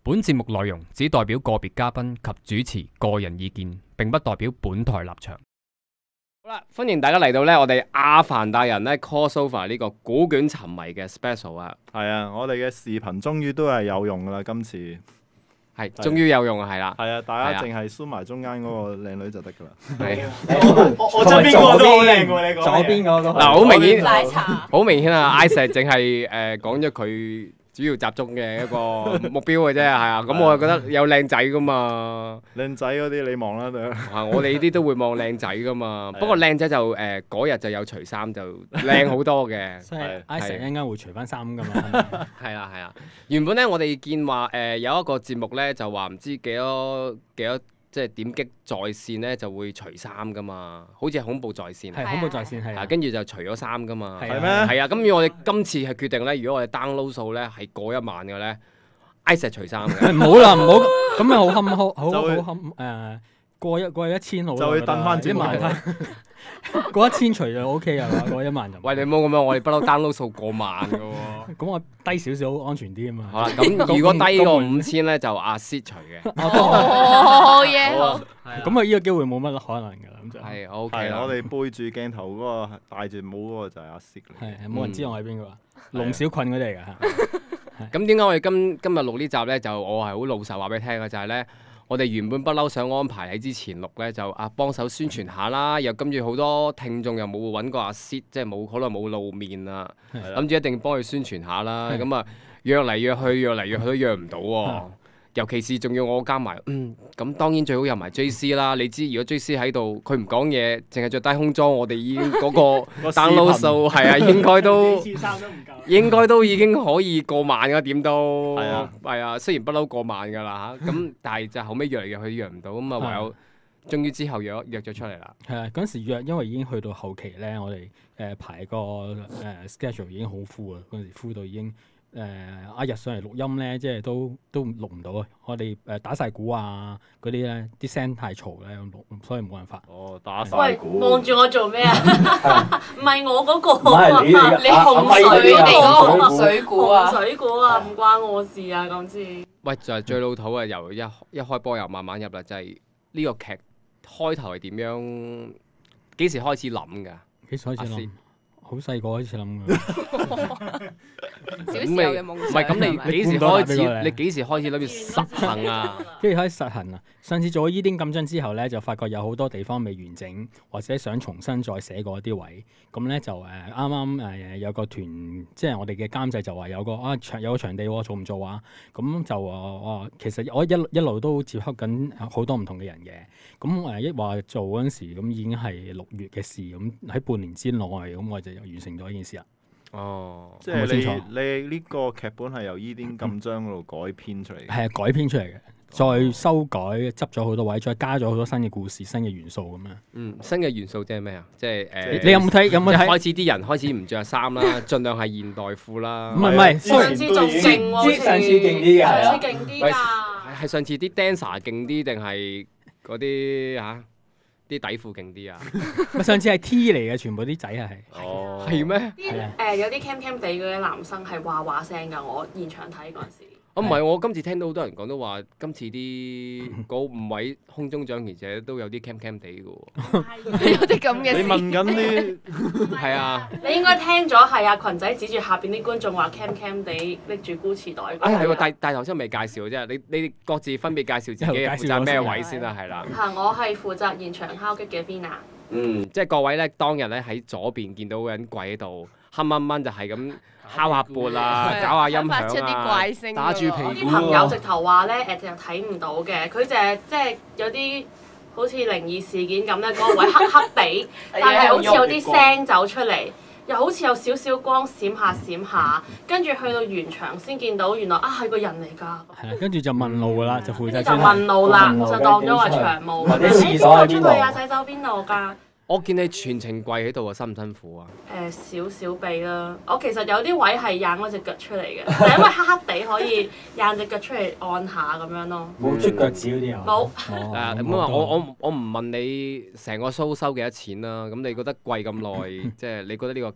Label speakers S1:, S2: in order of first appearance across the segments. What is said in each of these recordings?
S1: 本節目內容只代表個別嘉賓及主持個人意見，並不代表本台立場。
S2: 好啦，歡迎大家嚟到呢，我哋阿凡達人呢 crossover 呢個古卷沉迷嘅 special 啊，
S3: 係啊，我哋嘅視頻終於都係有用噶啦，今次
S2: 係終於有用啊，係啦，
S3: 係啊，大家淨係 zoom 埋中間嗰個靚女就得噶啦。
S2: 係
S4: 我側邊個都好靚喎，你講
S5: 左邊嗰個
S2: 嗱，好明顯，
S6: 奶茶
S2: 好明顯啊！Isaac 淨係講咗佢主要集中嘅一個目標嘅啫，係啊，咁我就覺得有靚仔噶嘛，
S3: 靚仔嗰啲你望啦，
S2: 我哋呢啲都會望靚仔噶嘛，不過靚仔就嗰日就有除衫就靚好多嘅。
S5: 所以 Isaac 一陣間會除翻衫噶嘛。
S2: 係啦係啦，原本咧我哋見話有一個節目咧就話唔知幾多即係點擊在線咧就會除衫噶嘛，好似係恐怖在線，
S5: 係恐怖在線係啊，
S2: 跟住就除咗衫噶嘛，
S5: 係
S3: 咩？
S2: 係啊，咁如果我哋今次係決定咧，如果我哋 download 數咧係過1萬嘅咧，Isaac 除衫嘅，
S5: 唔好啦，唔好咁咪好坎坷，好
S3: 就會
S5: 坎過1000好啦，
S3: 就會蹬翻節目
S5: 1萬過1000除就 OK 噶啦，過1萬就。
S2: 喂，你唔好咁樣，我哋不嬲 download 數過萬嘅喎。
S5: 咁我低少少安全啲啊嘛。
S2: 好啦，咁如果低過5000咧，就阿 Sid 除嘅。
S6: 哦耶！好
S5: 咁啊，呢個機會冇乜可能㗎啦，咁就
S2: 係 OK
S3: 係
S2: 啦。
S3: 我哋背住鏡頭嗰個戴住帽嗰個就係阿 Sir 嚟。
S5: 係冇人知我喺邊個啊？龍小菌嗰啲嚟㗎嚇。
S2: 咁點解我哋今日錄呢集咧？就我係好老實話俾你聽嘅，就係咧，我哋原本不嬲想安排喺之前錄咧，就幫手宣傳下啦。又跟住好多聽眾又冇揾過阿 Sid，即係冇好耐冇露面啦，諗住一定幫佢宣傳下啦。咁啊約嚟約去都約唔到喎。尤其是仲要我加埋，咁當然最好有埋 JC 啦。你知如果 JC 喺度，佢唔講嘢，淨係着低空裝，我哋已經嗰個 download 數係啊，應該都已經可以過萬㗎，點都係啊。雖然不嬲過萬㗎啦嚇，咁但係就後尾約嚟約去約唔到，咁啊唯有終於之後約咗出嚟啦。
S5: 係啊，嗰陣時約，因為已經去到後期咧，我哋排個schedule 已經好 full 啊，嗰陣時 full 到已經。阿日上嚟錄音咧，即係都錄唔到啊！我哋打晒鼓啊，嗰啲咧啲聲太嘈咧，所以冇辦法。
S3: 哦，打晒
S6: 喂，
S3: 鼓。
S6: 望住我做咩啊？唔係我嗰個，
S4: 唔係你嚟㗎
S6: 你洪水
S4: 阿咪嗰啲
S6: 嗰個
S4: 水
S6: 鼓啊，洪水鼓啊，唔關我事啊，今次。
S2: 喂，就係最老土啊！由一開波又慢慢入啦，就係呢個劇開頭係點樣？幾時開始諗㗎？
S5: 幾時開始諗？好細個開始諗㗎。
S6: 小時候嘅夢想。
S2: 唔係咁，你幾時開始？你幾時開始諗住實行啊？
S5: 跟住開始實行啊！上次做咗伊甸禁章之後咧，就發覺有好多地方未完整，或者想重新再寫過一啲位。咁咧就啱啱有個團，即係我哋嘅監製就話有個場地喎，做唔做啊？咁就其實我一路都接洽緊好多唔同嘅人嘅。咁一話做嗰陣時，咁已經係6月嘅事，咁喺半年之內，咁我就完成咗呢件事啦。
S2: 哦，
S3: 即係你呢個劇本係由伊甸禁章嗰度改編出嚟嘅。
S5: 係啊，改編出嚟嘅，再修改執咗好多位，再加咗好多新嘅故事、新嘅元素咁樣。
S2: 新嘅元素即係咩啊？即係
S5: 你有冇睇？
S2: 開始啲人開始唔着衫啦，盡量係現代褲啦。
S5: 唔係，
S6: 上次仲勁喎，
S4: 上次勁啲嘅，
S6: 上次勁啲㗎。
S2: 係上次啲 dancer 勁啲定係嗰啲啲底褲勁啲啊？
S5: 上次係 T 嚟嘅，全部啲仔係。
S2: 哦，係咩？
S6: 有啲 cam 地嗰啲男生係話聲㗎，我現場睇嗰陣時。
S2: 唔係，我今次聽到好多人講都話，今次啲嗰5位空中掌權者都有啲 cam 地嘅喎。
S6: 有啲咁嘅事。
S3: 你問緊啲
S2: 係啊？
S6: 你應該聽咗係阿群仔指住下邊啲觀眾話 cam 地拎住 Gucci 袋。
S2: 係喎，但頭先未介紹啫，你各自分別介紹自己負責咩位先啦，係啦。
S6: 我係負責現場敲擊嘅 Vina。
S2: 即係各位咧，當日咧喺左邊見到個人跪喺度，黑掹掹就係咁敲下缽啊，搞下音響啊，打住屁股。
S6: 啲朋友直頭話咧，就睇唔到嘅，佢就係即係有啲好似靈異事件咁咧，嗰個位黑黑地，但係好似有啲聲走出嚟，又好似有少少光閃下，跟住去到現場先見到原來係個人嚟㗎。
S5: 係啊，跟住就問路㗎啦，就負責。
S6: 就問路啦，就當咗話長務。
S4: 或者廁所喺邊度？
S6: 洗手邊度㗎？
S2: 我見你全程跪喺度啊，辛唔辛苦啊？
S6: 少少臂啦，我其實有啲位係掗嗰隻腳出嚟嘅，就因為黑黑地可以掗隻腳出嚟按下咁樣咯。
S4: 冇出腳趾嗰啲啊？
S6: 冇。
S2: 咁啊，我唔問你成個 show 收幾多錢啦。咁你覺得貴咁耐，即係你覺得呢個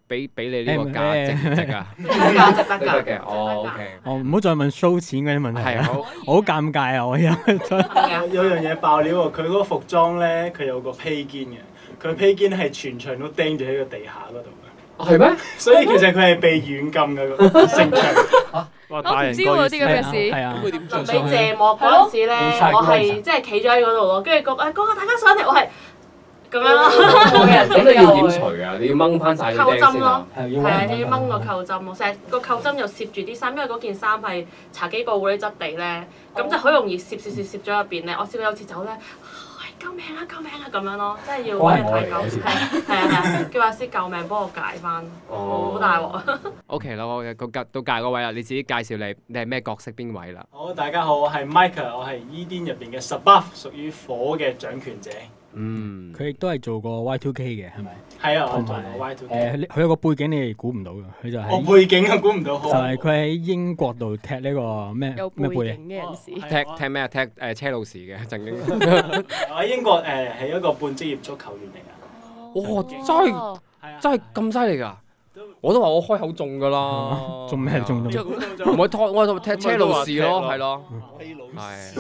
S2: 俾你呢個價值唔值啊？
S6: 價值得㗎。
S2: 得嘅，哦，OK，
S5: 哦，唔好再問 show 錢嗰啲問題。
S2: 係好。
S5: 我好尷尬啊！我而家
S6: 係啊
S7: 有樣嘢爆料喎，佢嗰個服裝咧，佢有個披肩嘅，佢披肩係全場都釘住喺個地下嗰度嘅，
S2: 係咩？
S7: 所以其實佢係被軟禁嘅個成場。
S3: 哇！
S8: 我
S3: 大人
S8: 唔知喎啲咁嘅事。
S5: 係啊，
S2: 會點做
S6: 俾謝幕嗰陣時咧，我係即係企咗喺嗰度咯，跟住嗰個大家上嚟，我係咁樣咯。
S2: 咁你要點除啊？你要掹翻晒啲
S6: 扣
S2: 釘先啊
S6: 針咯？，
S4: 係
S6: 係啊，你要掹個扣針咯，成日個扣針又攝住啲衫，因為嗰件衫係茶几布嗰啲質地咧，咁就好容易攝咗入邊咧。我試過有次走咧，救命啊救命啊咁樣咯，真係要揾人睇救，係啊，叫阿師救命幫我解翻，好大鑊。
S2: OK 啦，我到界嗰位啦，你自己介紹你係咩角色邊位啦？
S7: 好，大家好，我係 Mike， 我係伊甸入邊嘅 Sbuff， 屬於火嘅掌權者。
S2: 嗯，
S5: 佢亦都係做過 Y2K 嘅，係咪？
S7: 係啊，我
S5: 同埋
S7: 做過 Y2K。
S5: 佢有個背景你哋估唔到嘅，佢就
S7: 我
S5: 係
S7: 背景啊，估唔到。
S5: 就係佢喺英國度踢呢個咩
S8: 有背
S5: 咩背啊？
S8: 景嘅人士。
S2: 踢咩啊？踢車路士嘅曾經。
S7: 我喺英國係一個半職業足球員嚟㗎。
S2: 哇！真係
S8: 哦
S7: 係啊，
S2: 真係咁犀利㗎！我都話我開口中㗎啦。
S5: 中咩中？
S2: 唔係我踢車路士咯，係咯，係。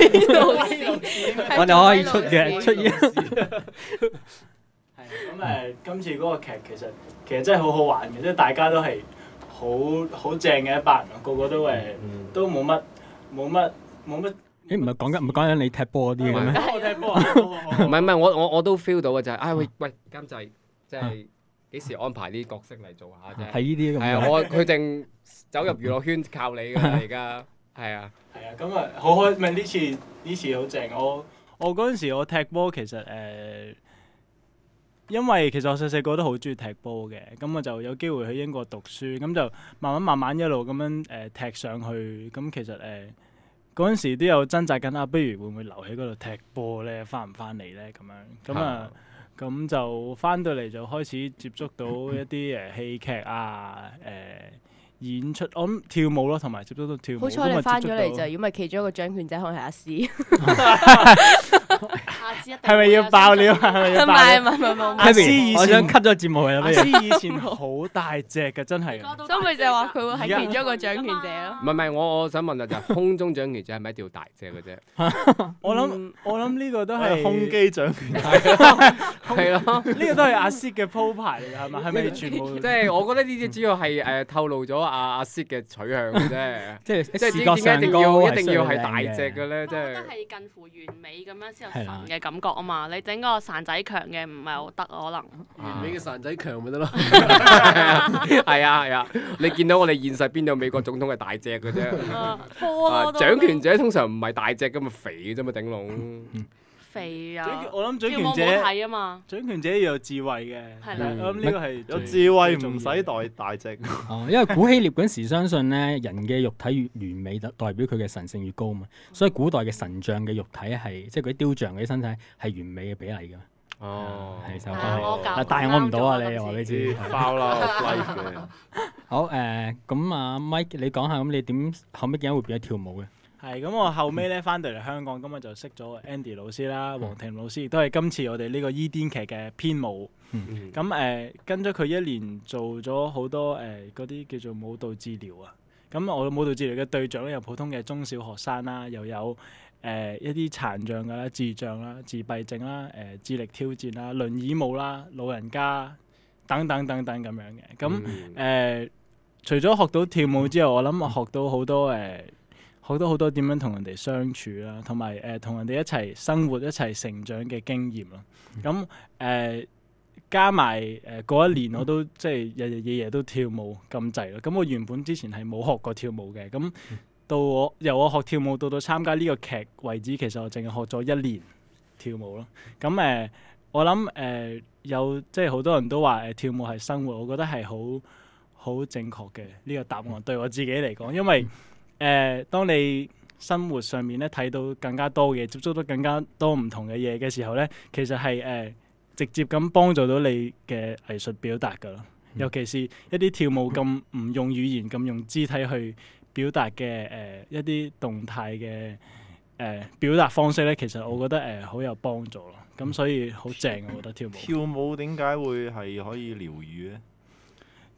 S5: 我哋可以出嘅出現。
S7: 係咁今次嗰個劇其實真係好好玩嘅，即係大家都係好正嘅一班人，個個都都冇乜。
S5: 誒唔係講緊你踢波嗰啲嘅咩？
S7: 我踢波啊！
S2: 唔係，我都 feel 到嘅就係，喂監製，即係幾時安排啲角色嚟做下啫？
S5: 係呢啲咁
S2: 係啊，
S5: 嘅。
S2: 我決定走入娛樂圈靠你㗎啦，而家係啊。
S7: 係啊，咁好開，唔係呢次好正。我嗰陣時我踢波其實因為其實我細細個都好中意踢波嘅，咁我就有機會去英國讀書，咁就慢慢一路咁樣踢上去。咁其實嗰陣時都有掙扎緊啊，不如會唔會留喺嗰度踢波咧？翻唔翻嚟咧？咁樣咁就翻到嚟就開始接觸到一啲戲劇啊演出，我諗跳舞咯，同埋接觸到跳舞。
S8: 好彩你翻咗嚟
S7: 就
S8: 就，如果唔係其中一個掌權者可能係阿詩。
S6: 下次一定
S7: 係咪要爆料？係咪要
S8: 唔
S7: 爆料？
S8: 係，
S7: 阿詩以
S5: 我想
S7: 前
S5: cut 咗節目佢啦，
S7: 阿
S5: 不如。
S7: 詩以前好大隻嘅，真係。
S8: 所以咪就係話佢會係其中一個掌權者咯。
S2: 唔係，我想問啊，就係空中掌權者係咪一定要大隻嘅啫？
S7: 我諗呢個都係
S3: 胸肌掌權，
S2: 係咯。
S7: 呢個都係阿詩嘅鋪排嚟㗎，係咪？係咪全部？
S2: 即係我覺得呢啲主要係透露咗阿 Sid 嘅取向嘅啫。
S5: 即係
S2: 即係
S5: 視覺
S2: 點解一定
S5: 上高
S2: 要
S5: 係
S2: 大隻
S5: 嘅。
S2: 嘅咧？即
S6: 我覺得
S2: 係
S6: 係近乎完美咁樣先有
S5: 係啦
S6: 神嘅感覺啊嘛！你整個孱仔強嘅唔係好得可能。
S9: 完美嘅散仔強咪得咯。
S2: 係啊！你見到我哋現實邊度美國總統係大隻嘅啫？
S6: 科咯，
S2: 掌權者通常唔係大隻㗎嘛，肥嘅啫嘛，頂籠。
S6: 肥啊！
S7: 我諗掌
S6: 跳舞冇
S7: 權者
S6: 睇啊嘛，
S7: 掌權者要有智慧嘅。
S6: 係啦
S7: 我諗呢個係
S3: 有
S7: 最
S3: 智慧唔使
S7: 最重要
S3: 大隻。
S5: 哦，因為古希臘嗰陣時相信咧，人嘅肉體越完美，代表佢嘅神性越高嘛，所以古代嘅神像嘅肉體係即係嗰啲雕像嗰啲身體係完美嘅比例㗎。
S2: 哦，
S5: 係就
S6: 係啊我教
S5: 但係我唔到啊！你話俾你知。
S3: 包啦 life 嘅。
S5: 好咁啊，Mike，你講下咁你點後尾點解會變咗跳舞嘅？
S7: 係咁，我後尾咧翻到嚟香港，咁我就識咗 Andy 老師啦、黃庭老師，亦都係今次我哋呢個伊甸劇嘅編舞。咁跟咗佢一年做咗好多嗰啲叫做舞蹈治療啊。咁我舞蹈治療嘅對象咧有普通嘅中小學生啦，又有一啲殘障㗎啦、智障啦、自閉症啦、智力挑戰啦、輪椅舞啦、老人家等等咁樣嘅。咁除咗學到跳舞之後，我諗我學到好多好多點樣同人哋相處啦，同埋同人哋一齊生活、一齊成長嘅經驗咯。咁加埋嗰一年，我都即係日日夜夜都跳舞咁滯咯。咁我原本之前係冇學過跳舞嘅，咁由我學跳舞到參加呢個劇為止，其實我淨係學咗1年跳舞咯。咁我諗有即係好多人都話跳舞係生活，我覺得係好正確嘅呢個答案對我自己嚟講，因為當你生活上面咧睇到更加多嘅，接觸到更加多唔同嘅嘢嘅時候咧，其實係直接咁幫助到你嘅藝術表達㗎咯。尤其是一啲跳舞咁唔用語言、咁用肢體去表達嘅一啲動態嘅表達方式咧，其實我覺得好有幫助咯。咁所以好正，我覺得跳舞。
S3: 跳舞點解會係可以療愈咧？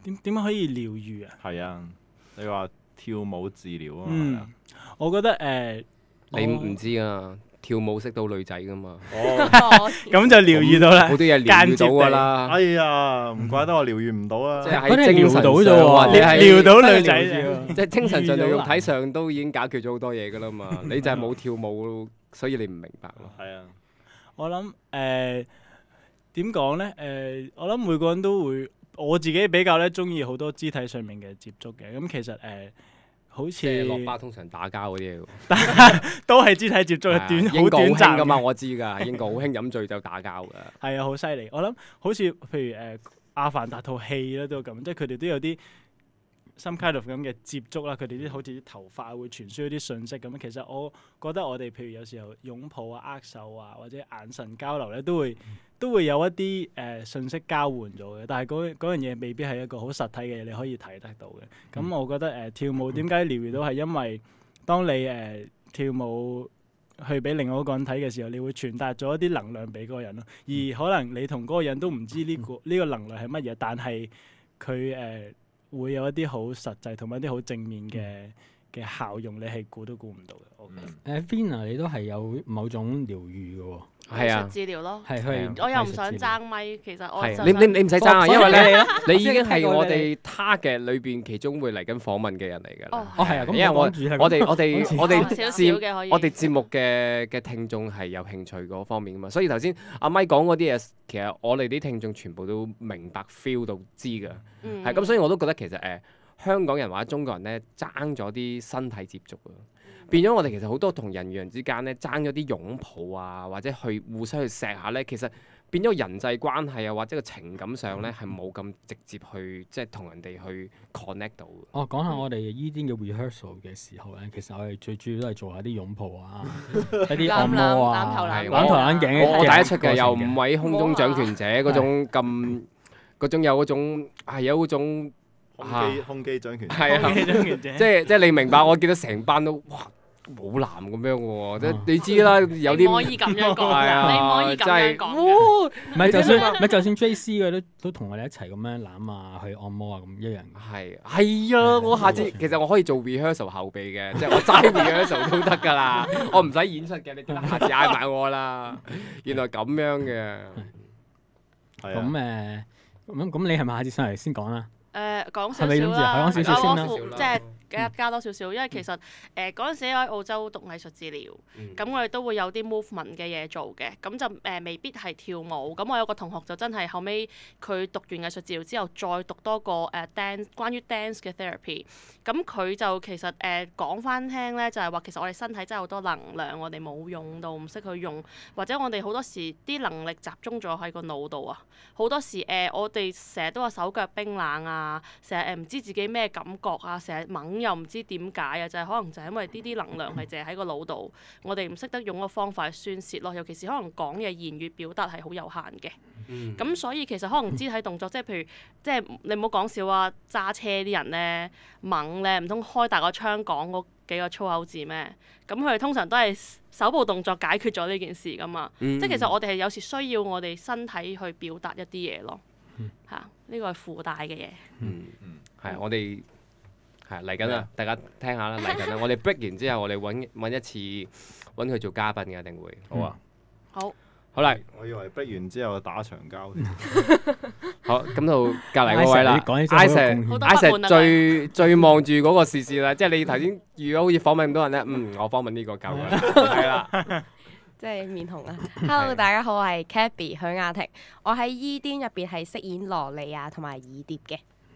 S7: 點樣可以療愈啊？
S3: 係啊，你話跳舞治療啊嘛，係
S7: 嗯
S3: 啊，
S7: 我覺得
S2: 你唔知啊，跳舞識到女仔噶嘛，
S3: 哦，
S7: 咁就療愈到啦，
S2: 好多嘢療愈到㗎啦。
S3: 哎呀，唔怪得我療愈唔到啊，
S2: 即係
S5: 嗰啲係
S2: 喺精神
S5: 撩到啫
S2: 上
S5: 喎
S2: 或者係
S7: 撩到女仔
S5: 真係撩住
S2: 即係精神上同肉
S5: 遇到啦
S2: 體上都已經解決咗好多嘢㗎啦嘛。你就係冇跳舞，所以你唔明白咯。
S3: 係啊，
S7: 我諗點講咧？我諗每個人都會，我自己比較咧中意好多肢體上面嘅接觸嘅。咁其實好
S2: 即係落
S7: 似
S2: 巴通常打交嗰啲嘢喎。
S7: 都係肢體接觸，
S2: 係啊
S7: 短好
S2: 英國
S7: 短暫
S2: 好興㗎嘛，
S7: 嘅。
S2: 我知㗎。英國好興飲醉就打交㗎。
S7: 係啊，好犀利！我諗好似譬如阿凡達套戲咧都咁，即係佢哋都有啲 some kind of 咁嘅接觸啦。佢哋啲好似啲頭髮會傳輸一啲信息咁。其實我覺得我哋譬如有時候擁抱啊、握手啊，或者眼神交流咧，都會有一啲信息交換咗嘅。但係嗰樣嘢未必係一個好實體嘅嘢，你可以睇得到嘅。咁我覺得跳舞點解療愈到係因為當你跳舞去俾另外一個人睇嘅時候，你會傳達咗一啲能量俾嗰個人咯。而可能你同嗰個人都唔知呢個能量係乜嘢，但係佢會有一啲好實際同埋一啲好正面嘅效用，你係估都估唔到嘅。我覺得
S5: Vina 你都係有某種療愈嘅喎，
S2: 係啊
S6: 藝術治療咯。
S5: 係去
S6: 我又唔想爭咪，其實我
S2: 係
S6: 就
S2: 你唔使爭啊，因為咧你已經係
S5: 即係
S2: 我哋 target 裏邊其中會嚟緊訪問嘅人嚟㗎啦。
S5: 哦係啊，咁
S2: 因為我
S5: 講住係
S2: 我哋我哋
S6: 少少
S2: 節
S6: 嘅可以。
S2: 我哋節目嘅聽眾係有興趣嗰方面㗎嘛，所以頭先阿咪講嗰啲嘢，其實我哋啲聽眾全部都明白 feel 到知㗎。
S6: 嗯
S2: 係咁，所以我都覺得其實香港人或者中國人咧爭咗啲身體接觸啊，變咗我哋其實好多同人與人之間咧爭咗啲擁抱啊，或者去互相去錫下咧，其實變咗人際關係啊，或者個情感上咧係冇咁直接去即係同人哋去 connect 到嘅。
S5: 哦，講下我哋依啲嘅 rehearsal 嘅時候咧，其實我哋最主要都係做下啲擁抱啊，一啲按摩啊，
S8: 攬頭攬
S2: 係
S5: 攬頭攬頸
S2: 我第一出嘅
S5: 過程
S2: 又唔係空中掌權者嗰種咁嗰種有嗰種係有嗰種
S3: 胸肌掌權，
S2: 係啊，即係你明白，我見到成班都哇舞男咁樣嘅喎，即係你知啦，有啲
S6: 你唔可以咁樣講
S2: 係啊
S6: 㗎，你唔可以咁樣講㗎。
S5: 唔係就算 JC 嘅都同我哋一齊咁樣攬啊，去按摩啊咁一樣。
S2: 係啊，我下次其實我可以做 rehearsal 後備嘅，即係我齋 rehearsal 都得㗎啦，我唔使演出嘅，你記得下次嗌埋我啦。原來咁樣嘅，
S3: 係
S5: 咁
S3: 啊，
S5: 咁你係咪下次上嚟先講啦？
S6: 講少
S5: 係咪諗住
S6: 少啦，
S5: 講少少先啦
S6: 我即係加多少少，因為其實嗰陣時我喺澳洲讀藝術治療，咁我哋都會有啲 movement 嘅嘢做嘅，咁就未必係跳舞。咁我有個同學就真係後尾佢讀完藝術治療之後，再讀多個dance 關於 dance 嘅 therapy。咁佢就其實講翻聽咧，就係話其實我哋身體真係好多能量，我哋冇用到，唔識去用，或者我哋好多時啲能力集中咗喺個腦度啊。好多時我哋成日都話手腳冰冷啊，成日唔知自己咩感覺啊，成日懵又唔知點解啊，就係可能就係因為呢啲能量係淨係喺個腦度，我哋唔識得用個方法去宣泄咯。尤其是可能講嘢言語表達係好有限嘅。咁所以其實可能肢體動作，即係譬如，即係你唔好講笑啊！揸車啲人咧猛咧，唔通開大個窗講嗰幾個粗口字咩？咁佢哋通常都係手部動作解決咗呢件事噶嘛。即係其實我哋係有時需要我哋身體去表達一啲嘢咯。嚇，呢個係附帶嘅嘢。
S2: 係我哋係嚟緊啦，大家聽下啦，嚟緊啦。我哋 break 完之後，我哋揾一次揾佢做嘉賓嘅，一定會。
S3: 好啊，
S2: 好啦，
S3: 我以為逼完之後打長交添。
S2: 好，咁到隔離嗰位啦
S5: 講起真係好有貢獻
S6: 好多不滿啊
S2: 最望住嗰個視線啦，即係你頭先如果好似訪問咁多人咧，我訪問呢個夠㗎啦，係啦。
S8: 即係面紅啊！Hello，大家好，我係 Cabby 許雅婷，我喺伊甸入邊係飾演羅莉亞同埋耳蝶嘅。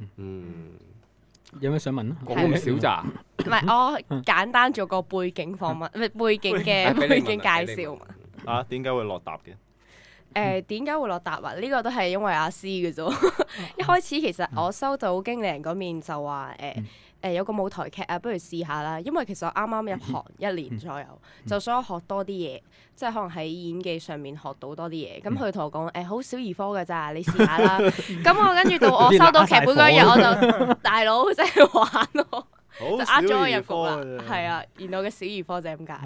S5: 有咩想問啊？
S2: 講咁少咋？
S8: 唔係，我簡單做個背景訪問，唔係背景嘅背景介紹嘛。
S3: 啊，點解會落搭嘅？
S8: 點解會落答啊？呢個都係因為阿 C 嘅啫。一開始其實我收到經理人嗰面就話有個舞台劇啊，不如試下啦。因為其實我啱啱入行1年左右，就想學多啲嘢，即係可能喺演技上面學到多啲嘢。咁佢同我講好小兒科㗎咋，你試下啦。咁我跟住到我收到劇本嗰日，我就大佬真係玩咯，就呃咗我入局啦。係啊，原來嘅小兒科就係咁解。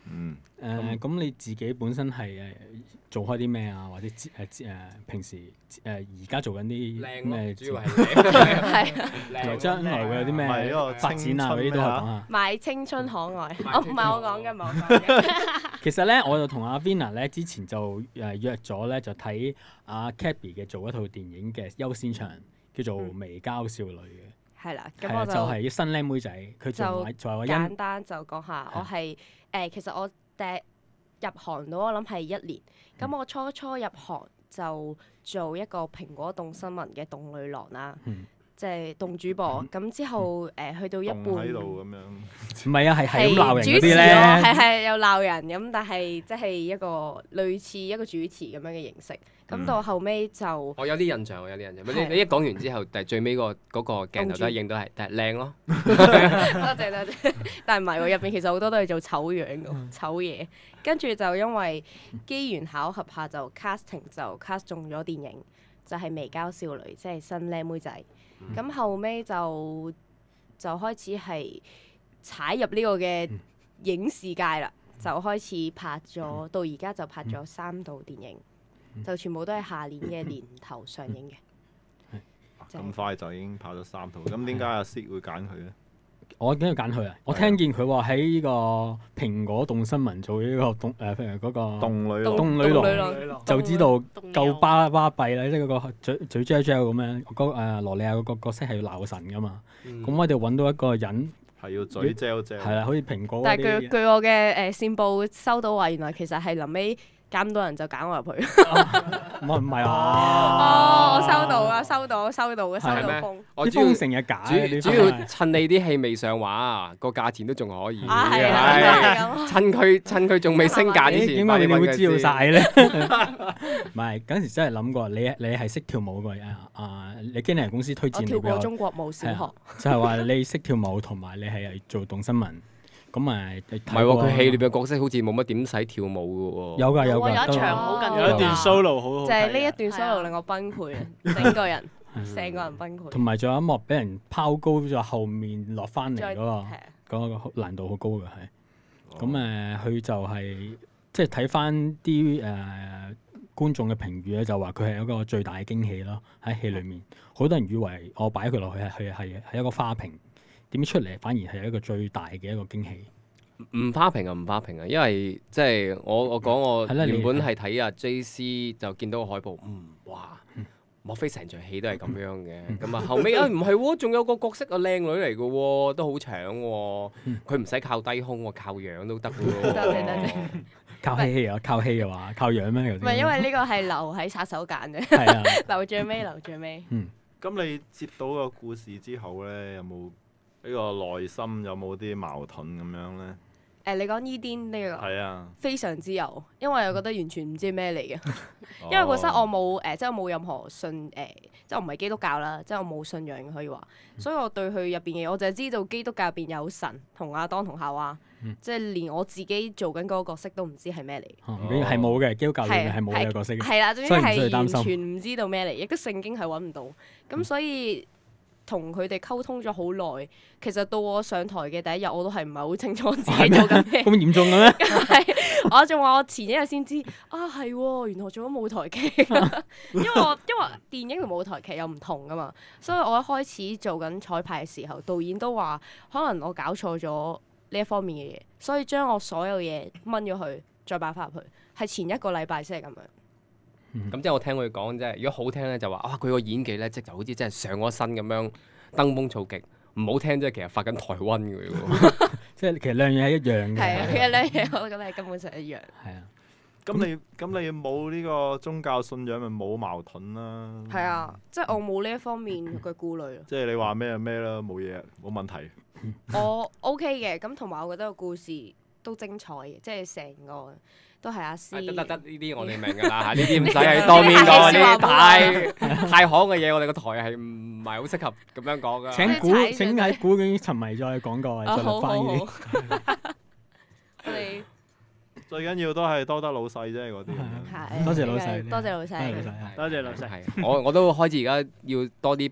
S3: 嗯，
S5: 咁你自己本身係做開啲咩啊？或者平時而家做緊啲咩？
S2: 主要係
S5: 同埋將來會有啲
S3: 唔係呢個
S5: 咩發展啊？嗰啲都可以講下。
S8: 賣青春可愛，我唔係我講嘅，唔係我講嘅。
S5: 其實咧，我就同阿 Vina 咧之前就約咗咧，就睇阿 Cabby 嘅做一套電影嘅優先場，叫做《微交少女》嘅。
S8: 係啦，
S5: 係啊，
S8: 咁我
S5: 就係啲新靚妹仔，佢就係
S8: 簡單就講下，我係其實我入行到我諗係1年，咁我初入行就做一個蘋果動新聞嘅動女郎啦。即係動主播，咁之後去到一半
S3: 喺度咁樣，
S5: 唔係啊，係咁鬧人嗰
S8: 主持
S5: 啲咧，
S8: 係又鬧人咁，但係即係一個類似一個主持咁樣嘅形式。咁到後尾就
S2: 我有啲印象，你一講完之後，最尾嗰個鏡頭都係影到係靚咯。
S8: 多謝，但係唔係喎，入邊其實好多都係做醜樣嘅醜嘢。跟住就因為機緣巧合下就 casting 就 cast 中咗電影，就係《微交少女》，即係新靚妹仔。咁後尾就開始係踩入呢個嘅影視界啦，就開始拍咗，到而家就拍咗3套電影，就全部都係下年嘅年頭上映嘅。
S3: 咁快就已經拍咗3套，咁點解阿 Sid 會揀佢咧？
S5: 我點解揀佢啊？我聽見佢話喺呢個蘋果動新聞做呢個譬如嗰個
S3: 動女郎，
S5: 就知道夠巴閉啦！即係嗰個嘴嚼嚼咁樣，嗰羅莉亞嗰個角色係要鬧神噶嘛。咁我哋揾到一個人
S3: 係要嘴嚼嚼，
S5: 係啦，好似蘋果嗰啲。
S8: 但係據我嘅線報收到話，原來其實係臨尾揀唔到人就揀我入去。
S5: 唔係啊！
S8: 我收到風。
S5: 啲風成日假嘅，
S2: 主要趁你啲戲未上畫，個價錢都仲可以。
S8: 係
S2: 趁佢仲未升價之前，
S5: 點解你哋會知道晒咧？唔係嗰陣時真係諗過，你係識跳舞嘅你經理人公司推薦你
S8: 我跳過中國舞小學，
S5: 就係話你識跳舞同埋你係做動新聞。咁
S2: 唔係喎，佢戲裏邊嘅角色好似冇乜點使跳舞嘅喎。
S5: 有㗎，
S6: 有一場好緊要，
S7: 有一段 solo 好好，
S8: 就係呢一段 solo 令我崩潰，整個人成個人崩潰。
S5: 同埋仲有一幕俾人拋高咗後面落翻嚟嗰個難度好高嘅係。咁佢就係即係睇翻啲觀眾嘅評語咧，就話佢係一個最大嘅驚喜咯。喺戲裏面，好多人以為我擺佢落去係一個花瓶。點出嚟反而係一個最大嘅一個驚喜。
S2: 唔花瓶啊，因為即係我講我原本係睇阿 JC 就見到個海報，哇！莫非成場戲都係咁樣嘅？咁後尾唔係喎，仲有個角色靚女嚟嘅喎，都好搶喎。佢唔使靠低胸喎，靠樣都得喎。
S8: 多謝。
S5: 靠戲啊！靠戲嘅話，靠樣咩？
S8: 唔係因為呢個係留喺殺手鐧嘅，
S5: 係啊，
S8: 留最尾。
S3: 咁你接到個故事之後咧，有冇呢個內心有冇啲矛盾咁樣咧？
S8: 你講伊甸呢個
S3: 係啊，
S8: 非常之有，因為我覺得完全唔知咩嚟嘅。因為本身我冇即係我冇任何信即係我唔係基督教啦，即係我冇信仰可以話，所以我對佢入邊嘅嘢，我就係知道基督教入邊有神同亞當同夏娃，即係連我自己做緊嗰個角色都唔知係咩嚟。
S5: 係冇嘅，基督教裏面係冇呢個角色嘅。
S8: 係啦，總之係完
S5: 全
S8: 唔知道咩嚟，亦都聖經係揾唔到。咁所以同佢哋溝通咗好耐，其實到我上台嘅第一日，我都係唔係好清楚自己做緊咩。
S5: 咁嚴重嘅咩？
S8: 係，我仲話我前一日先知係喎，原來做咗舞台劇。因為電影同舞台劇有唔同噶嘛，所以我一開始做緊彩排嘅時候，導演都話可能我搞錯咗呢一方面嘅嘢，所以將我所有嘢掹咗佢，再擺翻入去，係前一個禮拜先係咁樣。
S2: 咁即係我聽佢講啫，如果好聽咧就話佢個演技咧即就好似真係上咗身咁樣登峰造極；唔好聽即係其實發緊台灣嘅喎。
S5: 即係其實兩樣係一樣嘅。
S8: 係啊，其實兩樣我覺得係根本上一樣。
S5: 係啊。
S3: 咁你冇呢個宗教信仰咪冇矛盾啦。
S8: 係啊，即係我冇呢一方面嘅顧慮。
S3: 即係你話咩就咩啦，冇嘢，冇問題。
S8: 我 OK 嘅，咁同埋我覺得個故事都精彩嘅，即係成個都係阿詩。
S2: 得呢啲我哋明㗎啦，呢啲唔使喺當面講，呢啲太行嘅嘢，我哋個台係唔係好適合咁樣講㗎。
S5: 請喺古卷沉迷再講過，再錄翻呢啲。
S8: 我哋
S3: 最緊要都係多得老細啫，嗰啲。
S8: 係。
S5: 多謝老細。
S8: 多謝老細。
S7: 多謝老細。
S2: 我都開始而家要多啲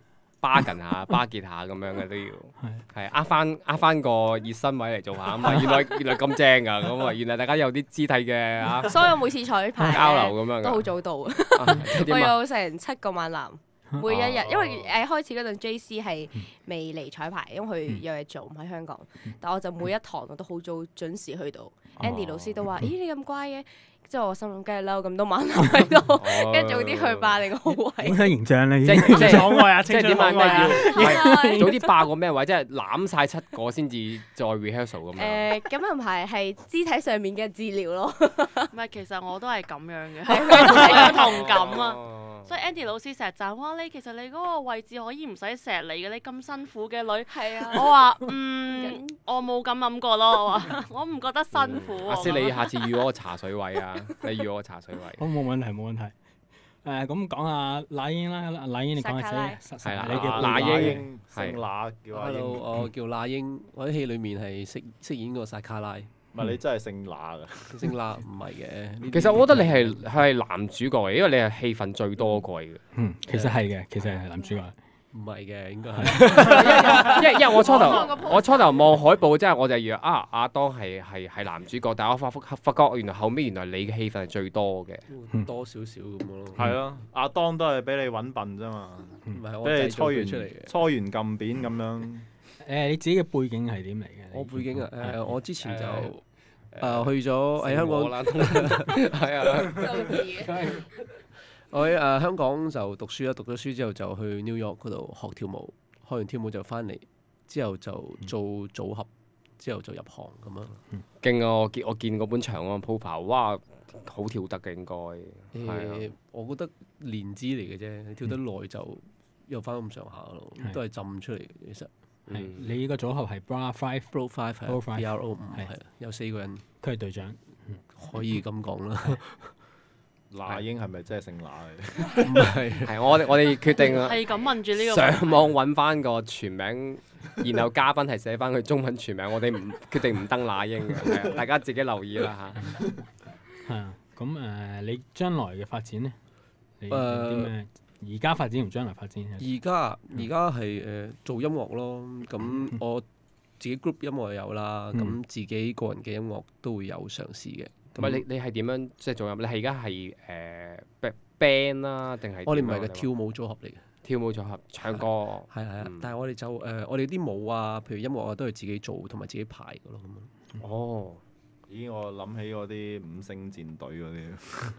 S2: 巴緊下、巴結下咁樣嘅都要，係呃翻個熱身位嚟做下咁啊！原來咁正㗎，咁啊原來大家有啲肢體嘅啊
S8: 所以我每次彩排
S2: 交流咁樣㗎
S8: 都好早到，
S2: 即係
S8: 我
S2: 點啊
S8: 有成7個猛男。每一日，因為開始嗰陣 JC 係未嚟彩排，因為佢有嘢做唔喺香港，但我就每一堂我都好早準時去到。Andy 老師都話：咦，你咁乖嘅？之後我心諗，梗係嬲咁多猛男喺度，跟住早啲去霸你個好位。
S5: 影響形象啦，已
S2: 即
S5: 經
S2: 係
S7: 可愛啊，
S2: 即係點啊？
S7: 青春可愛啊！
S2: 係早啲霸個咩位？即係攬晒7個先至再 rehearsal 咁樣。
S8: 咁又唔係肢體上面嘅治療咯。
S6: 唔係，其實我都係咁樣嘅，我有同感啊。所以 Andy 老師成日讚，哇！其實你嗰個位置可以唔使錫你嘅，你咁辛苦嘅女。
S8: 係啊。
S6: 我話我冇咁諗過咯。我話我唔覺得辛苦。
S2: 阿師，你下次預我個茶水位啊！你預我個茶水位。
S5: 好，冇問題冇問題。咁講下那英啦，那英你講下先。
S2: 係啦，
S5: 你叫
S2: 那英
S3: 姓那叫阿英。
S9: Hello，我叫那英，我喺戲裡面係飾演個薩卡拉。
S3: 唔係你真係姓那㗎？
S9: 姓那唔係嘅。
S2: 其實我覺得你係男主角嚟，因為你係戲份最多個嘅。
S5: 其實係嘅，其實係男主角。
S9: 唔係嘅，應該係。
S2: 因為我初頭望海報，即係我就以為亞當係男主角，但係我發覺原來後尾原來你嘅戲份係最多嘅，
S9: 多少少咁咯。
S3: 係咯，亞當都係俾你揾笨啫嘛，
S9: 唔係我
S3: 俾你
S9: 製造佢出嚟嘅。
S3: 搓完撳扁咁樣。
S5: 你自己嘅背景係點嚟嘅？
S9: 我背景啊，我之前就去咗喺香港，係啊。我喺香港就讀書啦，讀咗書之後就去 New York 嗰度學跳舞，學完跳舞就翻嚟，之後就做組合，之後就入行咁樣。
S2: 勁啊！我見嗰本長安 poster，哇，好跳得嘅應該。
S9: 我覺得練資嚟嘅啫，你跳得耐就又翻咁上下咯，都係浸出嚟嘅其實。
S5: 你呢個組合係 Bra Five，Bro
S9: Five 係 BRO 5係有4個人，
S5: 佢係隊長，
S9: 可以咁講啦。
S3: 那英係咪真係姓那嚟？
S9: 唔係，
S2: 係我哋決定啊，
S6: 係咁問住呢個
S2: 上網揾翻個全名，然後嘉賓係寫翻佢中文全名，我哋決定唔登那英嘅，大家自己留意啦嚇。
S5: 係啊，咁你將來嘅發展呢？你有啲咩？而家發展同將來發展？
S9: 而家係做音樂咯，咁我自己 group 音樂有啦，咁自己個人嘅音樂都會有嘗試嘅。
S2: 唔係你係點樣即係做音樂？你係而家係band 啦，定係？
S9: 我哋唔係嘅跳舞組合嚟嘅。
S2: 跳舞組合唱歌
S9: 係，但係我哋就我哋啲舞啊，譬如音樂啊，都係自己做同埋自己排嘅咯咁樣。
S2: 哦，
S3: 咦！我諗起嗰啲五星戰隊嗰啲。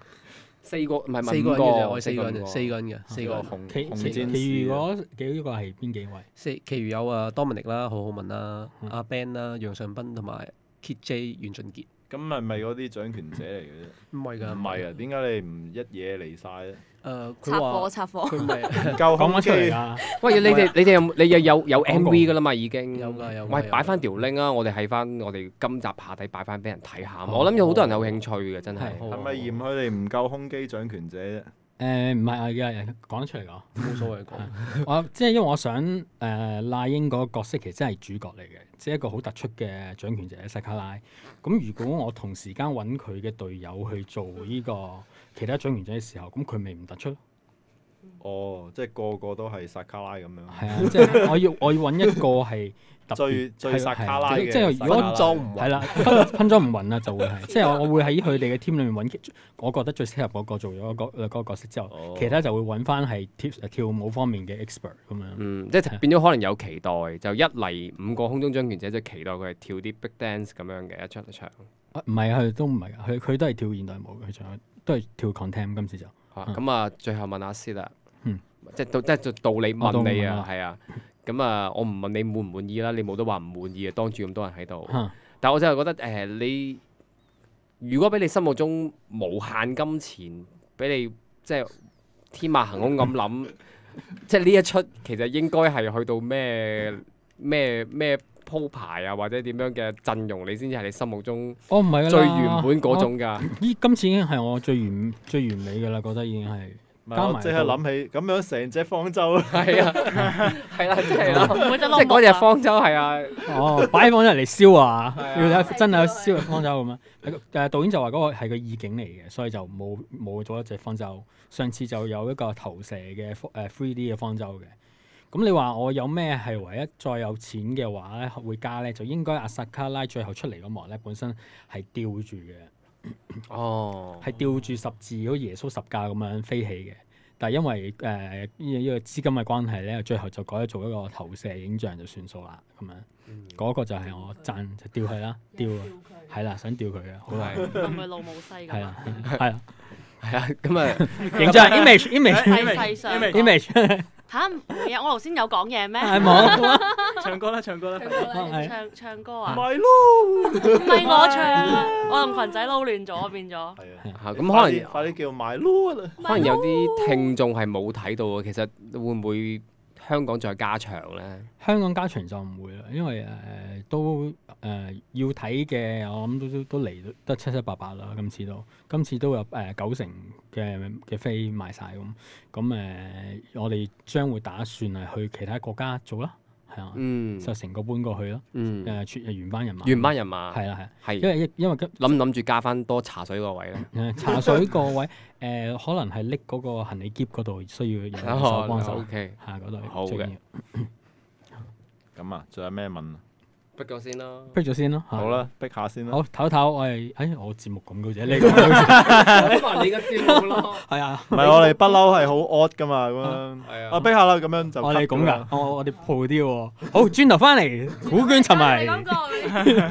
S2: 4個唔係
S9: 4個人嘅啫，我4個人嘅4個
S3: 紅
S5: 其餘嗰幾個係邊幾位？
S9: 其餘有Dominic 啦、何浩文啦、阿 Ben 啦、楊尚斌同埋 Kit J、袁俊傑。
S3: 咁係咪嗰啲掌權者嚟嘅啫？
S9: 唔係㗎，
S3: 唔係啊！點解你唔一嘢嚟晒咧？
S8: 拆火，
S9: 佢唔係
S3: 唔夠
S5: 講
S3: 空機
S5: 乜出嚟㗎？
S2: 喂，你有 MV 噶啦嘛已經？
S9: 有㗎。
S2: 喂，擺翻條 link 啊！我哋喺翻我哋今集下底擺翻俾人睇下。我諗有好多人有興趣嘅，真係。
S3: 係咪嫌佢哋唔夠空機掌權者啫？
S5: 唔係啊，講得出嚟講，
S9: 冇所謂講。
S5: 我即係因為我想那英嗰個角色其實真係主角嚟嘅，即係一個好突出嘅掌權者薩卡拉。咁如果我同時間揾佢嘅隊友去做呢個其他掌權者嘅時候，咁佢咪唔突出咯？
S3: 哦，即係個個都係薩卡拉咁樣。
S5: 係啊，即係我要揾一個係特別
S3: 最薩卡拉嘅。
S5: 即係如果
S9: 分裝唔
S5: 係啦，分裝唔勻啦，就會係即係我會喺佢哋嘅 team 裏面揾，我覺得最適合嗰個做咗嗰個角色之後，其他就會揾翻係跳舞方面嘅 expert 咁樣。
S2: 即係變咗可能有期待，就一嚟5個空中掌權者就期待佢係跳啲 big dance 咁樣嘅一出嚟唱。
S5: 唔係，佢都唔係㗎，佢都係跳現代舞嘅，佢唱都係跳 contem 今次就。
S2: 咁啊，最後問阿師啦，即係到你問你啊，係啊，咁啊，我唔問你滿唔滿意啦，你冇得話唔滿意啊，當住咁多人喺度。但係我真係覺得你如果俾你心目中無限金錢，俾你即係天馬行空咁諗，即係呢一出其實應該係去到咩鋪排啊，或者點樣嘅陣容，你先至係你心目中
S5: 唔係
S2: 最原本嗰種㗎。
S5: 今次已經係我最完美㗎啦，覺得已經係。
S3: 我即刻諗起咁樣成隻方舟。
S2: 係啊，係啦，即係咯，
S6: 即
S2: 係嗰隻方舟係啊。
S5: 擺方舟嚟燒啊！要真係燒嘅方舟咁樣。導演就話嗰個係個意境嚟嘅，所以就冇咗一隻方舟。上次就有一個投射嘅3D 嘅方舟嘅。 咁你話我有咩係唯一再有錢嘅話咧，會加咧，就應該阿薩卡拉最後出嚟嗰幕咧，本身係吊住嘅。
S2: 哦，
S5: 係吊住十字好似耶穌十架咁樣飛起嘅，但係因為呢個資金嘅關係咧，最後就改咗做一個投射影像就算數啦，咁樣嗰個就係我讚就吊佢啦，吊係啦，想吊佢嘅，好耐
S6: 當佢老母西咁。
S5: 係啦，係啦，
S2: 係啊，咁啊，
S5: 形象 image
S6: 世上
S5: image
S6: 嚇唔會啊！我頭先有講嘢咩？
S5: 係冇
S7: 唱歌啦，唱歌啦，
S6: 唱歌啊！
S3: 唔係咯，
S6: 唔係我唱，我同群仔撈亂咗變咗。
S3: 係啊，
S2: 嚇咁可能
S3: 快啲叫買咯啦。
S2: 可能有啲聽眾係冇睇到喎，其實會唔會香港再加長咧？
S5: 香港加長就唔會啦，因為都要睇嘅，我諗都嚟得七七八八啦。今次都有90%嘅飛賣晒咁我哋將會打算係去其他國家做啦，係啊，就成個搬過去咯。原班人馬，
S2: 原班人馬
S5: 係啦
S2: 係，
S5: 因為
S2: 諗住加翻多茶水個位咧。
S5: 茶水個位可能係拎嗰個行李篋嗰度需要有人手幫手，嗰度
S2: 好嘅。
S3: 咁啊，仲有咩問啊？
S2: 逼咗先咯，
S5: 逼咗先咯。
S3: 好啦，逼下先啦。
S5: 好，唞，我節目咁嘅啫，呢個
S2: 可能你嘅節目咯。
S5: 係啊，
S3: 唔係我哋不嬲係好 odd 噶嘛，咁樣。
S2: 係啊。
S3: 啊，逼下啦，咁樣就。
S5: 我哋咁㗎，我哋鋪啲喎。好，轉頭翻嚟，古卷沉迷。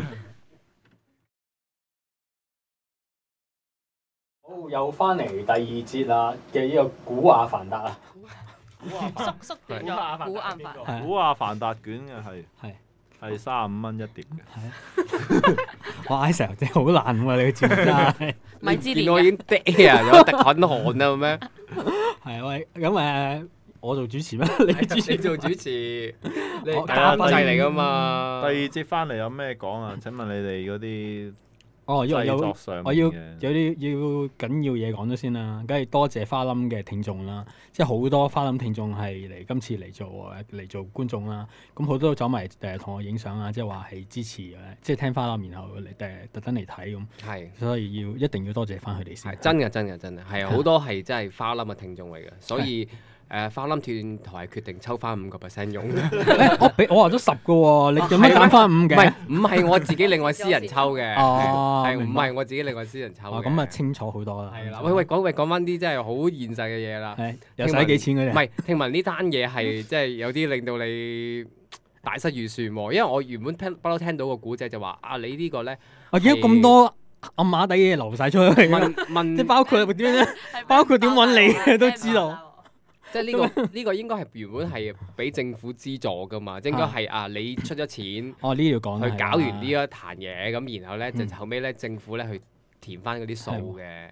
S5: 好，又翻嚟第二節啦嘅呢個古亞凡達啊。
S6: 縮短咗，古亞凡。
S3: 古亞凡達卷嘅係35蚊一碟嘅。
S5: 哇！成日真係好難喎，你嘅節目真係。
S6: 米芝蓮。
S2: 見我已經嗲啊，有滴汗啦咩？
S5: 係啊，喂，咁我做主持咩？
S2: 你做主持，你監製嚟噶嘛？
S3: 第二節翻嚟有咩講啊？請問你哋嗰啲
S5: 製
S3: 作上
S5: 我要有啲要緊要嘢講咗先啦，梗係多謝花冧嘅聽眾啦，即係好多花冧聽眾係今次嚟做觀眾啦，咁好多都走埋同我影相啊，即係話係支持即係聽花冧，然後特登嚟睇咁，
S2: 係，
S5: 所以一定要多謝翻佢哋先。
S2: 係真嘅，係好多係真係花冧嘅聽眾嚟嘅，所以。花冧斷台決定抽翻5% 佣。
S5: 我話咗10個喎，你做咩揀翻5嘅？
S2: 唔係我自己另外私人抽嘅，係唔係我自己另外私人抽嘅？
S5: 咁啊清楚好多啦。
S2: 係啦，喂，講翻啲真係好現實嘅嘢啦。
S5: 又使幾錢嗰啲？
S2: 唔係，聽聞呢單嘢係即係有啲令到你大失預算喎，因為我原本不嬲聽到個古仔就話你呢個咧，
S5: 我見到咁多暗碼底嘢流晒出去，問即係包括點咧？包括點揾你都知道。
S2: 即係呢個應該係原本係俾政府資助噶嘛，應該係你出咗錢，
S5: 呢條講
S2: 去搞完呢一壇嘢，咁然後咧就後尾咧政府咧去填翻嗰啲數嘅。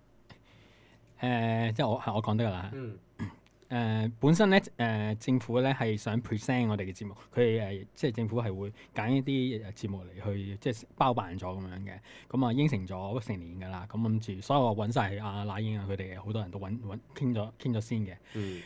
S5: 係即係我講得㗎啦。本身咧政府咧係想 present 我哋嘅節目，佢即係政府係會揀一啲節目嚟去即係包辦咗咁樣嘅，咁應承咗成年㗎啦，咁諗住，所以我揾晒阿那英啊佢哋好多人都傾咗先嘅，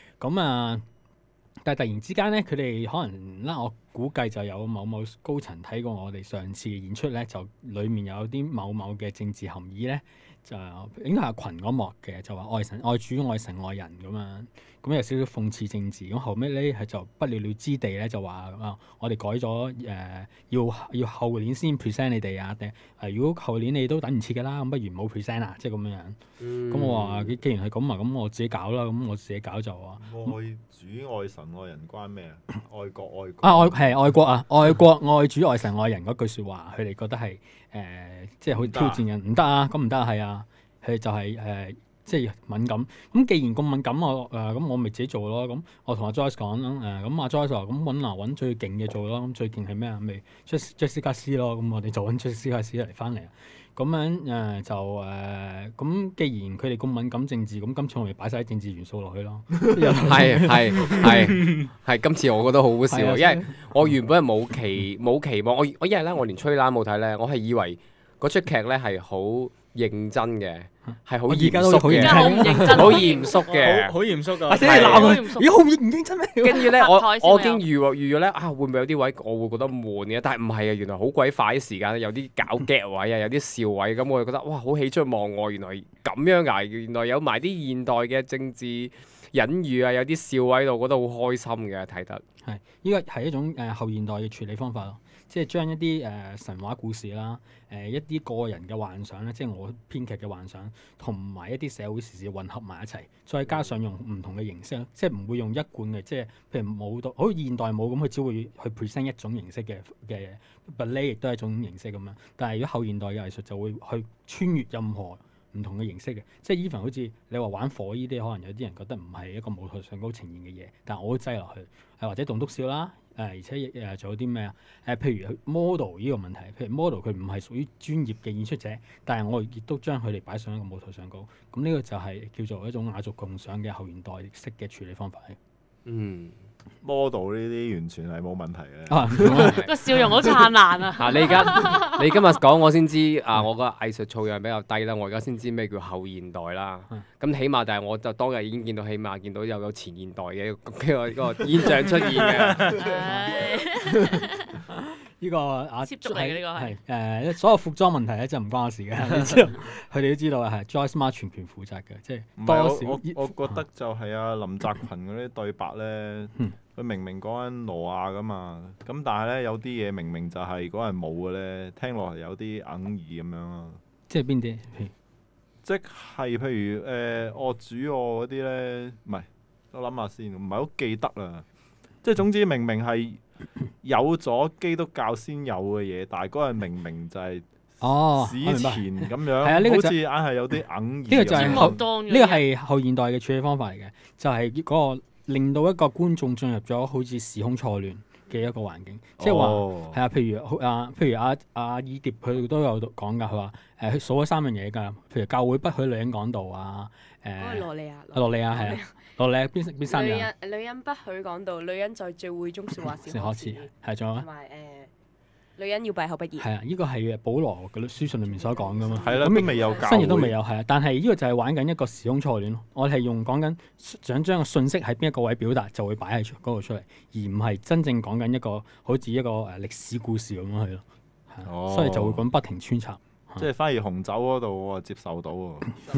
S5: 但係突然之間咧，佢哋可能我估計就有某高層睇過我哋上次嘅演出咧，就裡面有啲某嘅政治含義咧，就應該係群嗰幕嘅，就話愛主愛神愛人咁樣，咁有少少諷刺政治。咁後尾咧係就不了了之地咧，就話我哋改咗要後年先 present 你哋啊，如果後年你都等唔切㗎啦，咁不如冇 present 啦，即係咁樣。咁我話既然係咁啊，咁我自己搞啦，咁我自己搞就話
S3: 愛主愛神愛人關咩啊？愛國愛國
S5: 愛國啊！愛國愛主愛神愛人嗰句説話，佢哋覺得係即係好挑戰人，唔得啊！咁唔得啊，係啊，佢就係即係敏感。咁既然咁敏感，咁我咪自己做咯。咁我同阿 Joyce 講咁阿 Joyce 話咁揾最勁嘅做咯。咁最勁係咩啊？咪 Jessica C 咯。咁我哋就揾 Jessica C 嚟翻嚟。咁樣咁既然佢哋咁敏感政治，咁今次我咪擺晒啲政治元素落去咯。
S2: 係，今次我覺得好好笑，因為我原本係冇期望，我因為咧我連吹冷冇睇咧，我係以為嗰出劇咧係好認真嘅， 係好
S5: 我而
S2: 嚴肅
S5: 家都好認
S2: 嘅，
S6: 好唔認真，
S2: 好嚴肅嘅。
S7: 好嚴肅㗎。
S5: 或者你鬧佢，
S6: 好嚴肅
S5: 咦好唔認真咩？
S2: 跟住咧，
S6: 拍台先
S2: 我
S6: 會有
S2: 已經預咗咧會唔會有啲位我會覺得悶嘅？但係唔係啊，原來好鬼快啲時間，有啲搞 gag 位啊，有啲笑位，咁我就覺得哇，好喜出望外，原來咁樣㗎，原來有埋啲現代嘅政治隱喻啊，有啲笑位度，覺得好開心嘅睇得。
S5: 係，呢個係一種後現代嘅處理方法咯，即係將一啲神話故事啦，一啲個人嘅幻想咧，即係我編劇嘅幻想，同埋一啲社會時事混合埋一齊，再加上用唔同嘅形式，即係唔會用一貫嘅，即係譬如舞蹈，好似現代舞咁，佢只會去 present 一種形式嘅ballet，亦都係一種形式咁樣。但係如果後現代嘅藝術就會去穿越任何唔同嘅形式嘅，即係 even 好似你話玩火呢啲，可能有啲人覺得唔係一個舞台上高呈現嘅嘢，但係我都擠落去，或者棟篤笑啦，而且仲有啲咩啊？譬如 model 呢個問題，譬如 model 佢唔係屬於專業嘅演出者，但係我亦都將佢哋擺上一個舞台上高，咁呢個就係叫做一種雅俗共賞嘅後現代式嘅處理方法。
S2: 嗯。
S3: model 呢啲完全係冇問題嘅。
S6: 個笑容好燦爛啊！
S2: 嗱，你今日講我先知我個藝術素養比較低啦，我而家先知咩叫後現代啦。咁起碼，但係我就當日已經見到，起碼見到有前現代嘅一個現象出現嘅。
S5: 呢個
S6: 接觸嚟嘅呢個
S5: 係所有服裝問題咧，真係唔關我事嘅。你知道佢哋都知道係 Joyce Ma 全權負責嘅，即係多少。
S3: 我覺得就係林澤群嗰啲對白咧，佢明明講緊挪亞噶嘛，咁但係咧有啲嘢明明就係嗰人冇嘅咧，聽落係有啲哽耳咁樣咯。
S5: 即係邊啲？
S3: 即係譬如我主我嗰啲咧，唔係我諗下先，唔係好記得啦。即係總之明明係有咗基督教先有嘅嘢，但係嗰人明明就係史前咁樣，好似硬係有啲哽耳。
S5: 呢個就係呢個係後現代嘅處理方法嚟嘅，就係嗰個令到一個觀眾進入咗好似時空錯亂嘅一個環境，即係話係啊，譬如阿以蝶佢都有講㗎，佢話佢數咗3樣嘢㗎，譬如教會不許女人講道啊，
S8: 羅利亞
S5: 係啊。羅利亞邊3樣？
S8: 女人不許講道，女人在聚會中説話是可恥，
S5: 係仲有
S8: 同埋女人要閉口不言。
S5: 係啊，呢個係保羅嘅書信裏面所講噶嘛。
S3: 係啦，咁未有教會，
S5: 新嘢都未有係啊。但係呢個就係玩緊一個時空錯亂咯。我哋係講緊想將個信息喺邊一個位表達，就會擺喺嗰度出嚟，而唔係真正講緊一個好似一個歷史故事咁樣去咯。所以就會咁不停穿插。
S3: 即係反而紅酒嗰度我接受到喎。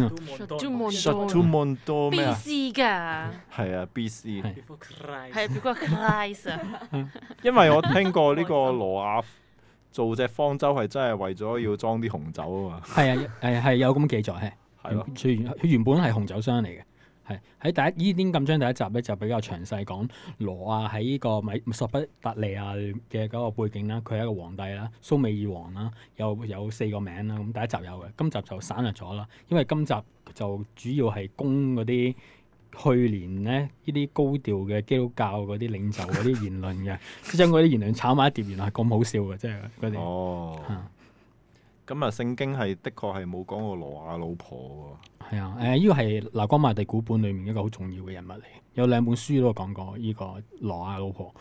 S6: Chateau
S3: Mondo 咩啊
S6: ？BC 㗎。
S3: 係啊 ，BC。
S6: 係 Before Christ 啊。
S3: 因為我聽過呢個羅亞做隻方舟係真係為咗要裝啲紅酒啊嘛。
S5: 係啊，係有咁記載係。
S3: 係咯。
S5: 佢原本係紅酒商嚟嘅。係喺伊甸禁章第一集咧，就比較詳細講羅亞喺呢個米索不達利亞嘅嗰個背景啦。佢係一個皇帝啦，蘇美爾王啦，有4個名啦。咁第一集有嘅，今集就省略咗啦。因為今集就主要係攻嗰啲去年咧呢啲高調嘅基督教嗰啲領袖嗰啲言論嘅，即將嗰啲言論炒埋一碟，原來係咁好笑嘅，即係嗰啲。
S3: 哦。咁啊，聖經係的確係冇講過羅亞老婆喎。
S5: 係啊，呢個係拿光馬地古本裏面一個好重要嘅人物嚟，有2本書都講過呢個羅亞老婆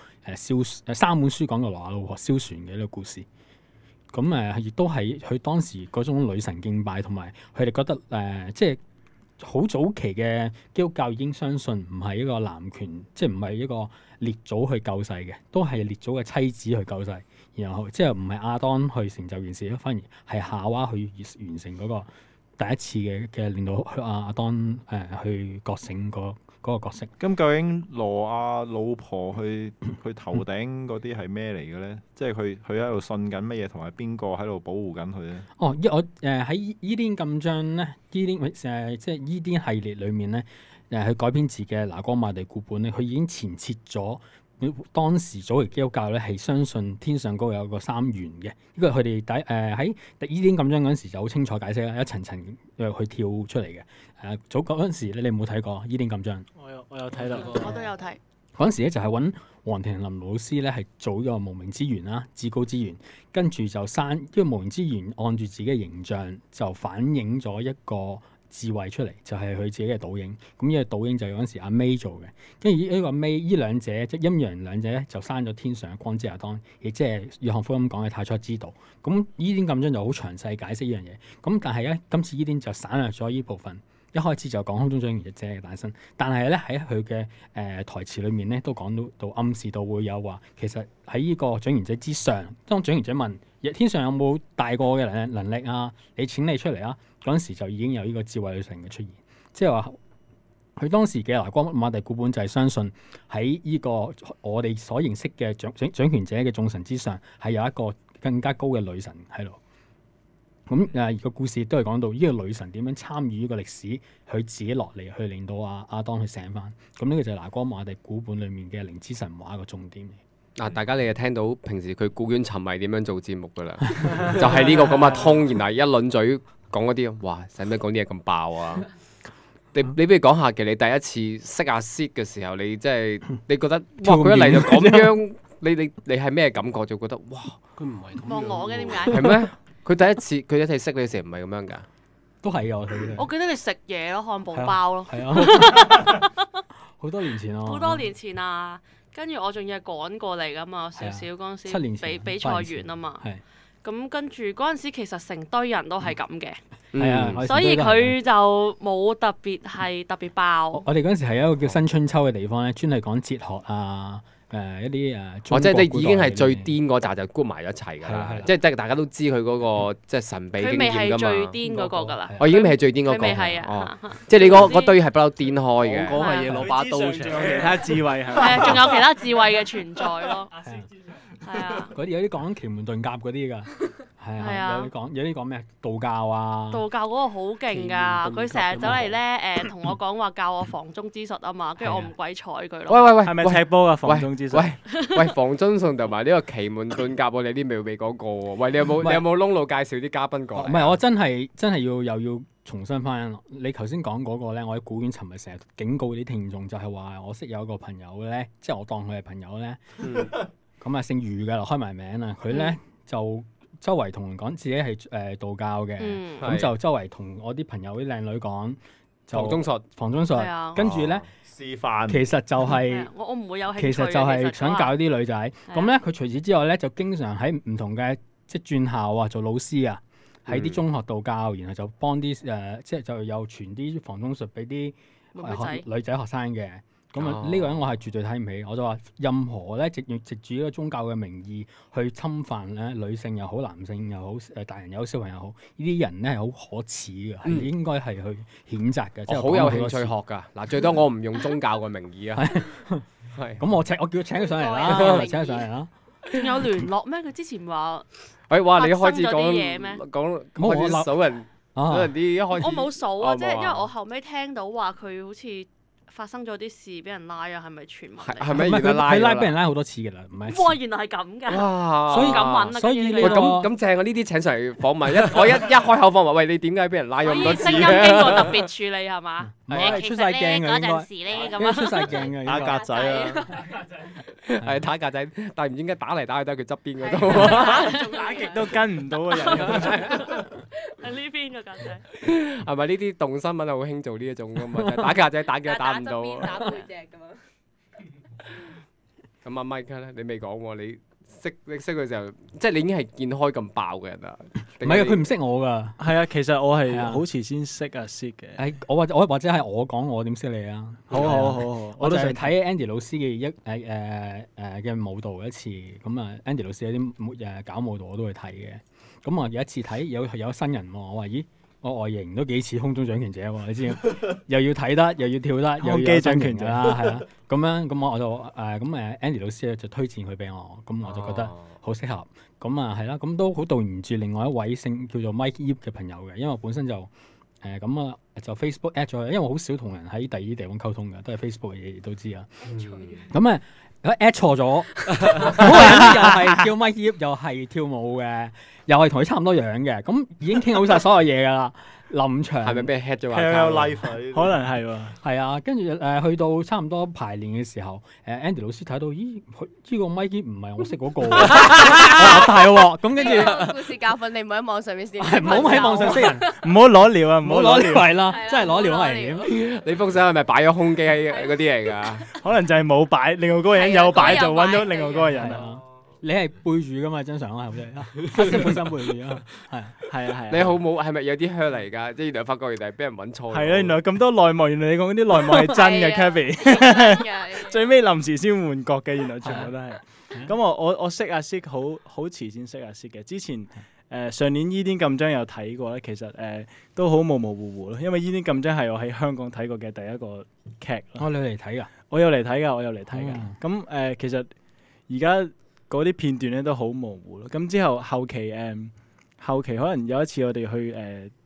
S5: 3本書講過羅亞老婆燒船嘅呢個故事。咁亦都係佢當時嗰種女神敬拜，同埋佢哋覺得即係好早期嘅基督教已經相信唔係一個男權，即係唔係一個列祖去救世嘅，都係列祖嘅妻子去救世。然後即係唔係亞當去成就件事，反而係夏娃去完成嗰個第一次嘅令到亞當去覺醒嗰個角色。
S3: 咁究竟羅亞老婆去頭頂嗰啲係咩嚟嘅咧？即係佢喺度信緊乜嘢，同埋邊個喺度保護緊佢咧？
S5: 我喺伊甸禁章咧，即係伊甸系列裏面咧，去改編自嘅拿光馬地古本咧，佢已經前設咗。當時早期基督教咧係相信天上高有個3元嘅，呢個佢哋喺伊甸禁章嗰陣時就好清楚解釋啦，一層層去跳出嚟嘅。早嗰陣時咧，你有冇睇過伊甸禁章？
S7: 我有睇到，
S6: 我都有睇。
S5: 嗰陣時咧就係揾黃庭林老師咧係做咗個無名之源啦，至高之源，跟住就因為無名之源按住自己嘅形象就反映咗一個智慧出嚟，就係佢自己嘅倒影。咁呢個倒影就係嗰陣時阿 May 做嘅，跟住呢個 May 呢兩者即係陰陽兩者咧，就生咗天上嘅光之亞當，亦即係約翰福音講嘅太初之道。咁伊甸禁章就好詳細解釋呢樣嘢。咁但係咧，今次伊甸就省略咗呢部分。一開始就講空中掌權者嘅誕生，但係咧喺佢嘅台詞裏面咧都講到暗示到會有話，其實喺呢個掌權者之上，當掌權者問天上有冇大過嘅能力啊？你請你出嚟啊！嗰陣時就已經有呢個智慧女神嘅出現，即係話佢當時嘅拿戈馬地古本就係相信喺呢個我哋所認識嘅掌權者嘅眾神之上，係有一個更加高嘅女神喺度。咁個故事都係講到呢個女神點樣參與呢個歷史，佢自己落嚟去令到亞當去醒翻。咁呢個就係拿戈馬地古本裡面嘅靈知神話一個重點嚟。
S2: 大家你就聽到平時佢古卷沉迷點樣做節目㗎啦，就係呢個咁嘅通，然後一輪嘴講嗰啲，哇！使唔使講啲嘢咁爆啊？你不如講下，其實你第一次識阿 Sid 嘅時候，你即係你覺得哇，佢一嚟就咁樣，你係咩感覺？就覺得哇，
S9: 佢唔係咁
S6: 望我嘅點解？
S2: 係咩？佢第一次識你嘅時候唔係咁樣㗎？
S5: 都係啊，
S6: 我記得你食嘢咯，漢堡包咯。
S5: 係啊，好多年前啊。
S6: 好多年前啊，跟住我仲要係趕過嚟㗎嘛，少少嗰陣時
S5: 7年前
S6: 比賽完啊嘛。咁跟住嗰陣時其實成堆人都係咁嘅。
S5: 係啊，
S6: 所以佢就冇特別爆。
S5: 我哋嗰陣時係一個叫新春秋嘅地方咧，專係講哲學啊。一啲
S2: 即係你已經係最癲嗰扎就 group 埋一齊㗎啦，即係大家都知佢嗰個即係神秘經驗㗎嘛。
S6: 佢未係最癲嗰個㗎啦。
S2: 我已經未係最癲嗰個。佢
S6: 未係啊。
S2: 即係你嗰堆係不嬲癲開嘅。
S9: 講係嘢攞把刀出嚟。
S7: 仲有其他智慧係。
S6: 係啊，仲有其他智慧嘅存在咯。係啊。
S5: 嗰啲有啲講奇門遁甲嗰啲㗎。係啊，有啲講咩道教啊？
S6: 道教嗰個好勁㗎，佢成日走嚟咧同我講話教我房中之術啊嘛，跟住我唔鬼睬佢咯。
S2: 喂，
S7: 係咪踢波啊？房中之術？
S2: 喂，房中術同埋呢個奇門遁甲，我哋啲未講過喎。喂，你有冇窿路介紹啲嘉賓過嚟？
S5: 唔係，我真係又要重新翻。你頭先講嗰個咧，我喺古卷尋日成日警告啲聽眾，就係話我識有一個朋友咧，即係我當佢係朋友咧，咁啊姓余嘅，開埋名啊，佢咧就周圍同人講自己係道教嘅，咁就周圍同我啲朋友啲靚女講房中術，跟住咧
S3: 示範，
S5: 其實就係
S6: 我唔會有興趣，
S5: 其實就係想教啲女仔。咁咧佢除此之外咧，就經常喺唔同嘅即係轉校啊，做老師啊，喺啲中學度教，然後就幫啲即係就又傳啲房中術俾啲女仔學生嘅。咁呢個人我係絕對睇唔起，我就話任何咧藉住呢個宗教嘅名義去侵犯咧女性又好、男性又好、大人又好、小朋友又好，呢啲人咧係好可恥嘅，係應該係去譴責嘅。
S2: 我好有興趣學㗎，嗱最多我唔用宗教嘅名義啊。
S5: 係。咁我叫佢請佢上嚟啦，請佢上嚟啦。
S6: 仲有聯絡咩？佢之前話
S2: 哇！你一開始
S6: 講嘢咩？
S2: 講開始數人啲一開始。
S6: 我冇數啊，即係因為我後尾聽到話佢好似發生咗啲事，俾人拉啊，係咪傳聞嚟？
S2: 係咪
S5: 佢拉俾人拉好多次㗎啦，唔係。
S6: 哇！原來係咁㗎。
S2: 哇！
S5: 所以
S6: 咁揾啊，
S5: 所以你
S2: 咁正啊！呢啲請上嚟訪問，我一開口訪問，喂，你點解俾人拉咗咁多次？
S6: 聲音經過特別處理係嘛？
S5: 出晒鏡㗎，
S6: 嗰陣時咧咁
S5: 出晒鏡㗎，
S3: 打格仔啊！
S2: 係打格仔，但係唔知點解打嚟打去都係佢側邊嗰度，
S7: 仲打極都跟唔到嘅人。
S6: 係呢邊個格仔？
S2: 係咪呢啲動新聞係好興做呢一種㗎嘛？打格仔打幾都打唔到。
S8: 打背脊咁樣。
S2: 咁阿 Mike 咧，你未講喎？你識佢時候，即係你已經係見開咁爆嘅人啦。
S5: 唔係啊，佢唔識我㗎。
S7: 係啊，其實我係好遲先識阿 Sid 嘅。
S5: 我或者係我講我點識你啊？
S7: 好，
S5: 我就係睇 Andy 老師嘅嘅舞蹈一次。咁啊 ，Andy 老師有啲搞舞蹈我都會睇嘅。咁啊，有一次睇有新人喎，我話咦，我外形都幾似空中掌權者喎，你知又要睇得，又要跳得，又要有掌權者啦，係啦。咁樣咁我就Andy 老師就推薦佢俾我，咁我就覺得好適合。咁啊係啦，咁都好導言住另外一位姓叫做 Mike Yip 嘅朋友嘅，因為我本身就就 Facebook at 咗佢，因為我好少同人喺第二啲地方溝通嘅，都係 Facebook 嘅嘢都知啊。咁啊，at 錯咗，嗰個人又係叫 Mike Yip，又係跳舞嘅，又係同佢差唔多樣嘅，咁已經傾好晒所有嘢㗎啦。 臨場
S2: 係咪俾人 hack 咗個
S3: Hell
S2: account？
S3: Life 啊呢啲
S7: 可能係喎。
S5: 係啊，跟住去到差唔多排練嘅時候，Andy 老師睇到，咦，呢個咪機唔係我識嗰個喎，我話大喎，咁跟住
S8: 呢個故事教訓你唔好喺網上面先，
S5: 係唔好喺網上識人，
S7: 唔好攞料啊！唔
S5: 唔好攞
S7: 好攞料，
S5: 料係啦
S8: 係，啦
S5: 真係攞料
S8: 唔好攞
S5: 危險。
S2: 你封相係咪擺咗空機喺嗰啲嚟㗎？
S7: 可能就係冇擺，另外嗰個人有擺就揾咗另外嗰個人啊。
S5: 係啊，你係背住噶嘛？張相係咪？黑色本身背住啊，係啊。
S7: 係啊係啊。
S2: 你好冇係咪有啲 hurt 嚟㗎？即係原來發覺原來係俾人揾錯咗。
S7: 係啊，原來咁多內幕，原來你講嗰啲內幕係真嘅
S8: 係啊
S7: ，Kevin。最尾臨時先換角嘅，原來全部都係。咁我識阿 Sik 好遲先識阿 Sik 嘅，之前上年伊甸禁章有睇過咧，其實都好模模糊糊咯，因為伊甸禁章係我喺香港睇過嘅第一個劇咯。
S5: 你嚟睇㗎？
S7: 我有嚟睇㗎，我有嚟睇㗎。
S5: 哦
S7: 咁其實而家嗰啲片段咧都好模糊咯。咁之後後期可能有一次我哋去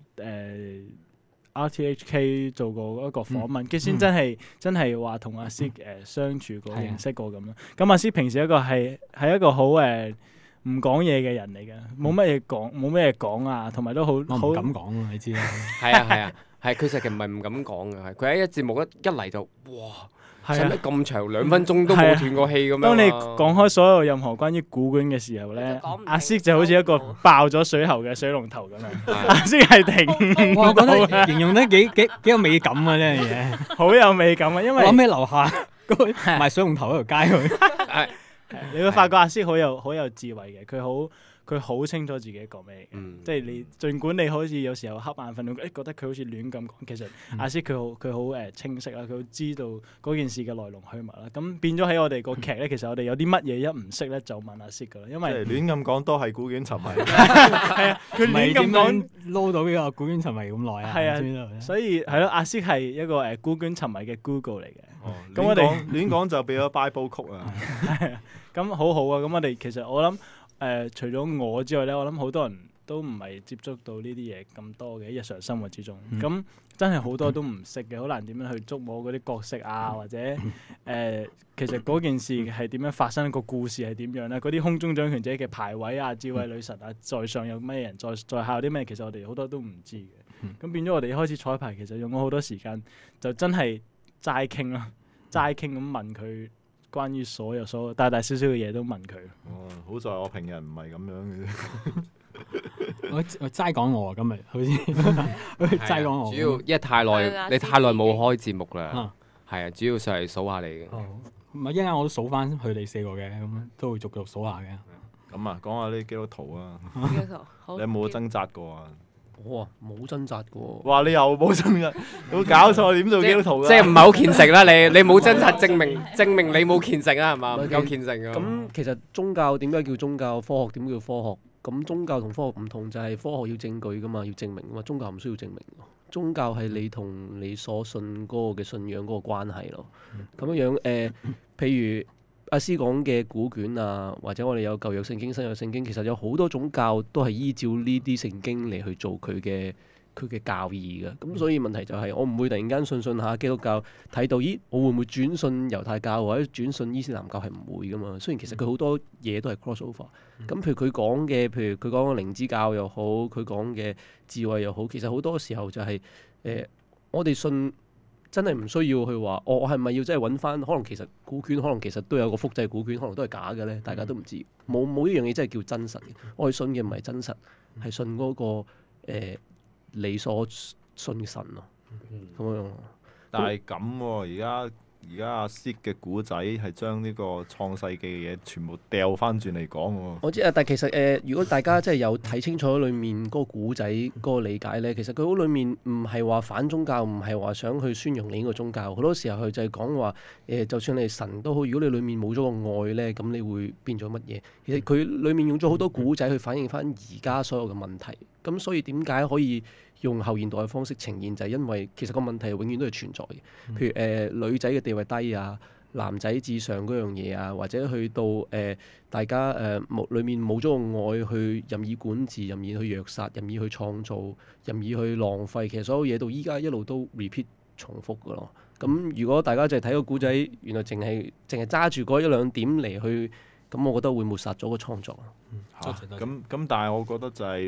S7: RTHK 做過一個訪問，跟住先真係話同阿 Sik 相處過、認識過咁咯。咁阿 Sik 平時一個係一個好唔講嘢嘅人嚟嘅，冇乜嘢講，冇乜嘢講啊，同埋都好
S5: 我唔敢講啊，你知啦。
S2: 係啊，係佢實其實唔係唔敢講嘅，係佢喺一節目一嚟就哇，使乜咁長2分鐘都冇斷過氣咁樣。
S7: 當你講開所有任何關於古卷嘅時候咧，阿 Sik 就好似一個爆咗水喉嘅水龍頭咁樣。阿 Sik 係停
S5: 我覺
S7: 唔到
S5: 得形容得幾有美感啊！呢樣嘢，
S7: 好有美感啊，因為
S5: 我諗起樓下嗰個賣水龍頭嗰條街佢。
S7: 你會發覺阿 Sik 好有智慧嘅，佢好清楚自己講咩嘅，即係你儘管你好似有時候瞌眼瞓，覺得佢好似亂咁講，其實阿 Sik 佢好清晰啦，佢好知道嗰件事嘅來龍去脈啦。咁變咗喺我哋個劇咧，其實我哋有啲乜嘢一唔識咧，就問阿 Sik 噶啦，因為
S3: 亂咁講都係古卷尋迷。
S7: 係啊，佢亂咁講
S5: 撈到呢個古卷尋迷咁耐啊！
S7: 係啊，所以係咯，阿 Sik 係一個古卷尋迷嘅 Google 嚟嘅。咁我
S3: 哋
S7: 哋
S3: 亂講就變咗 Bible 曲啊！
S7: 係啊，咁好好啊！咁我哋其實我諗除咗我之外咧，我諗好多人都唔係接觸到呢啲嘢咁多嘅喺日常生活之中。咁真係好多都唔識嘅，好難點樣去捉摸嗰啲角色啊，或者其實嗰件事係點樣發生，個故事係點樣咧？嗰啲空中掌權者嘅排位啊、智慧女神啊，在上有咩人，在下有啲咩？其實我哋好多都唔知嘅。咁變咗我哋一開始彩排，其實用咗好多時間，就真係齋傾啦，齋傾咁問佢。關於所有大大小小嘅嘢都問佢。
S3: 好在我平日唔係咁樣嘅啫。
S5: 我齋講我今日好似齋講我。
S2: 主要因為太耐，你太耐冇開節目啦。係啊，主要上嚟數下你嘅。
S5: 唔係一陣間我都數翻佢哋4個嘅，咁都會逐數下嘅。
S3: 咁啊，講下啲基督徒啊。
S8: 基督徒，
S3: 你有冇掙扎過啊？
S9: 我冇掙扎過。
S3: 哇！你又冇掙扎，有冇搞錯？點做基督徒㗎？
S2: 即係唔係好虔誠啦？你冇掙扎，證明你冇虔誠啊？係嘛？唔夠虔誠啊！
S9: 咁其實宗教點解叫宗教？科學點叫科學？咁宗教同科學唔同，就係科學要證據噶嘛，要證明噶嘛。宗教唔需要證明。宗教係你同你所信嗰個嘅信仰嗰個關係咯。咁樣譬如阿師講嘅古卷啊，或者我哋有舊約聖經、新約聖經，其實有好多種教都係依照呢啲聖經嚟去做佢嘅教義嘅。咁所以問題就係我唔會突然間信下基督教，睇到咦我會唔會轉信猶太教或者轉信伊斯蘭教係唔會噶嘛？雖然其實佢好多嘢都係 cross over。咁譬如佢講嘅，譬如佢講嘅靈知教又好，佢講嘅智慧又好，其實好多時候就係我哋信。真係唔需要去話，我係咪要真係揾翻？可能其實古卷，可能其實都有個複製古卷，可能都係假嘅咧。大家都唔知，冇一樣嘢真係叫真實嘅。我哋信嘅唔係真實，係信嗰個你所信嘅神咯。咁樣。
S3: 但係咁喎，而家阿 Sik 嘅古仔係將呢個創世紀嘅嘢全部掉翻轉嚟講喎。
S9: 我知啊，但係其實如果大家真係有睇清楚裡面嗰個古仔嗰個理解咧，其實佢好裡面唔係話反宗教，唔係話想去宣揚另一個宗教。好多時候佢就係講話就算你係神都好，如果你裡面冇咗個愛咧，咁你會變咗乜嘢？其實佢裡面用咗好多古仔去反映翻而家所有嘅問題。咁所以點解可以用後現代嘅方式呈現，就係因為其實個問題永遠都係存在嘅。譬如女仔嘅地位低啊，男仔至上嗰樣嘢啊，或者去到大家裏面冇咗個愛去任意管治、任意去虐殺、任意去創造、任意去浪費，其實所有嘢到依家一路都 repeat 重複㗎咯。咁如果大家就係睇個古仔，原來淨係揸住嗰1-2點嚟去，咁我覺得會抹殺咗個創作。
S3: 咁但係我覺得就係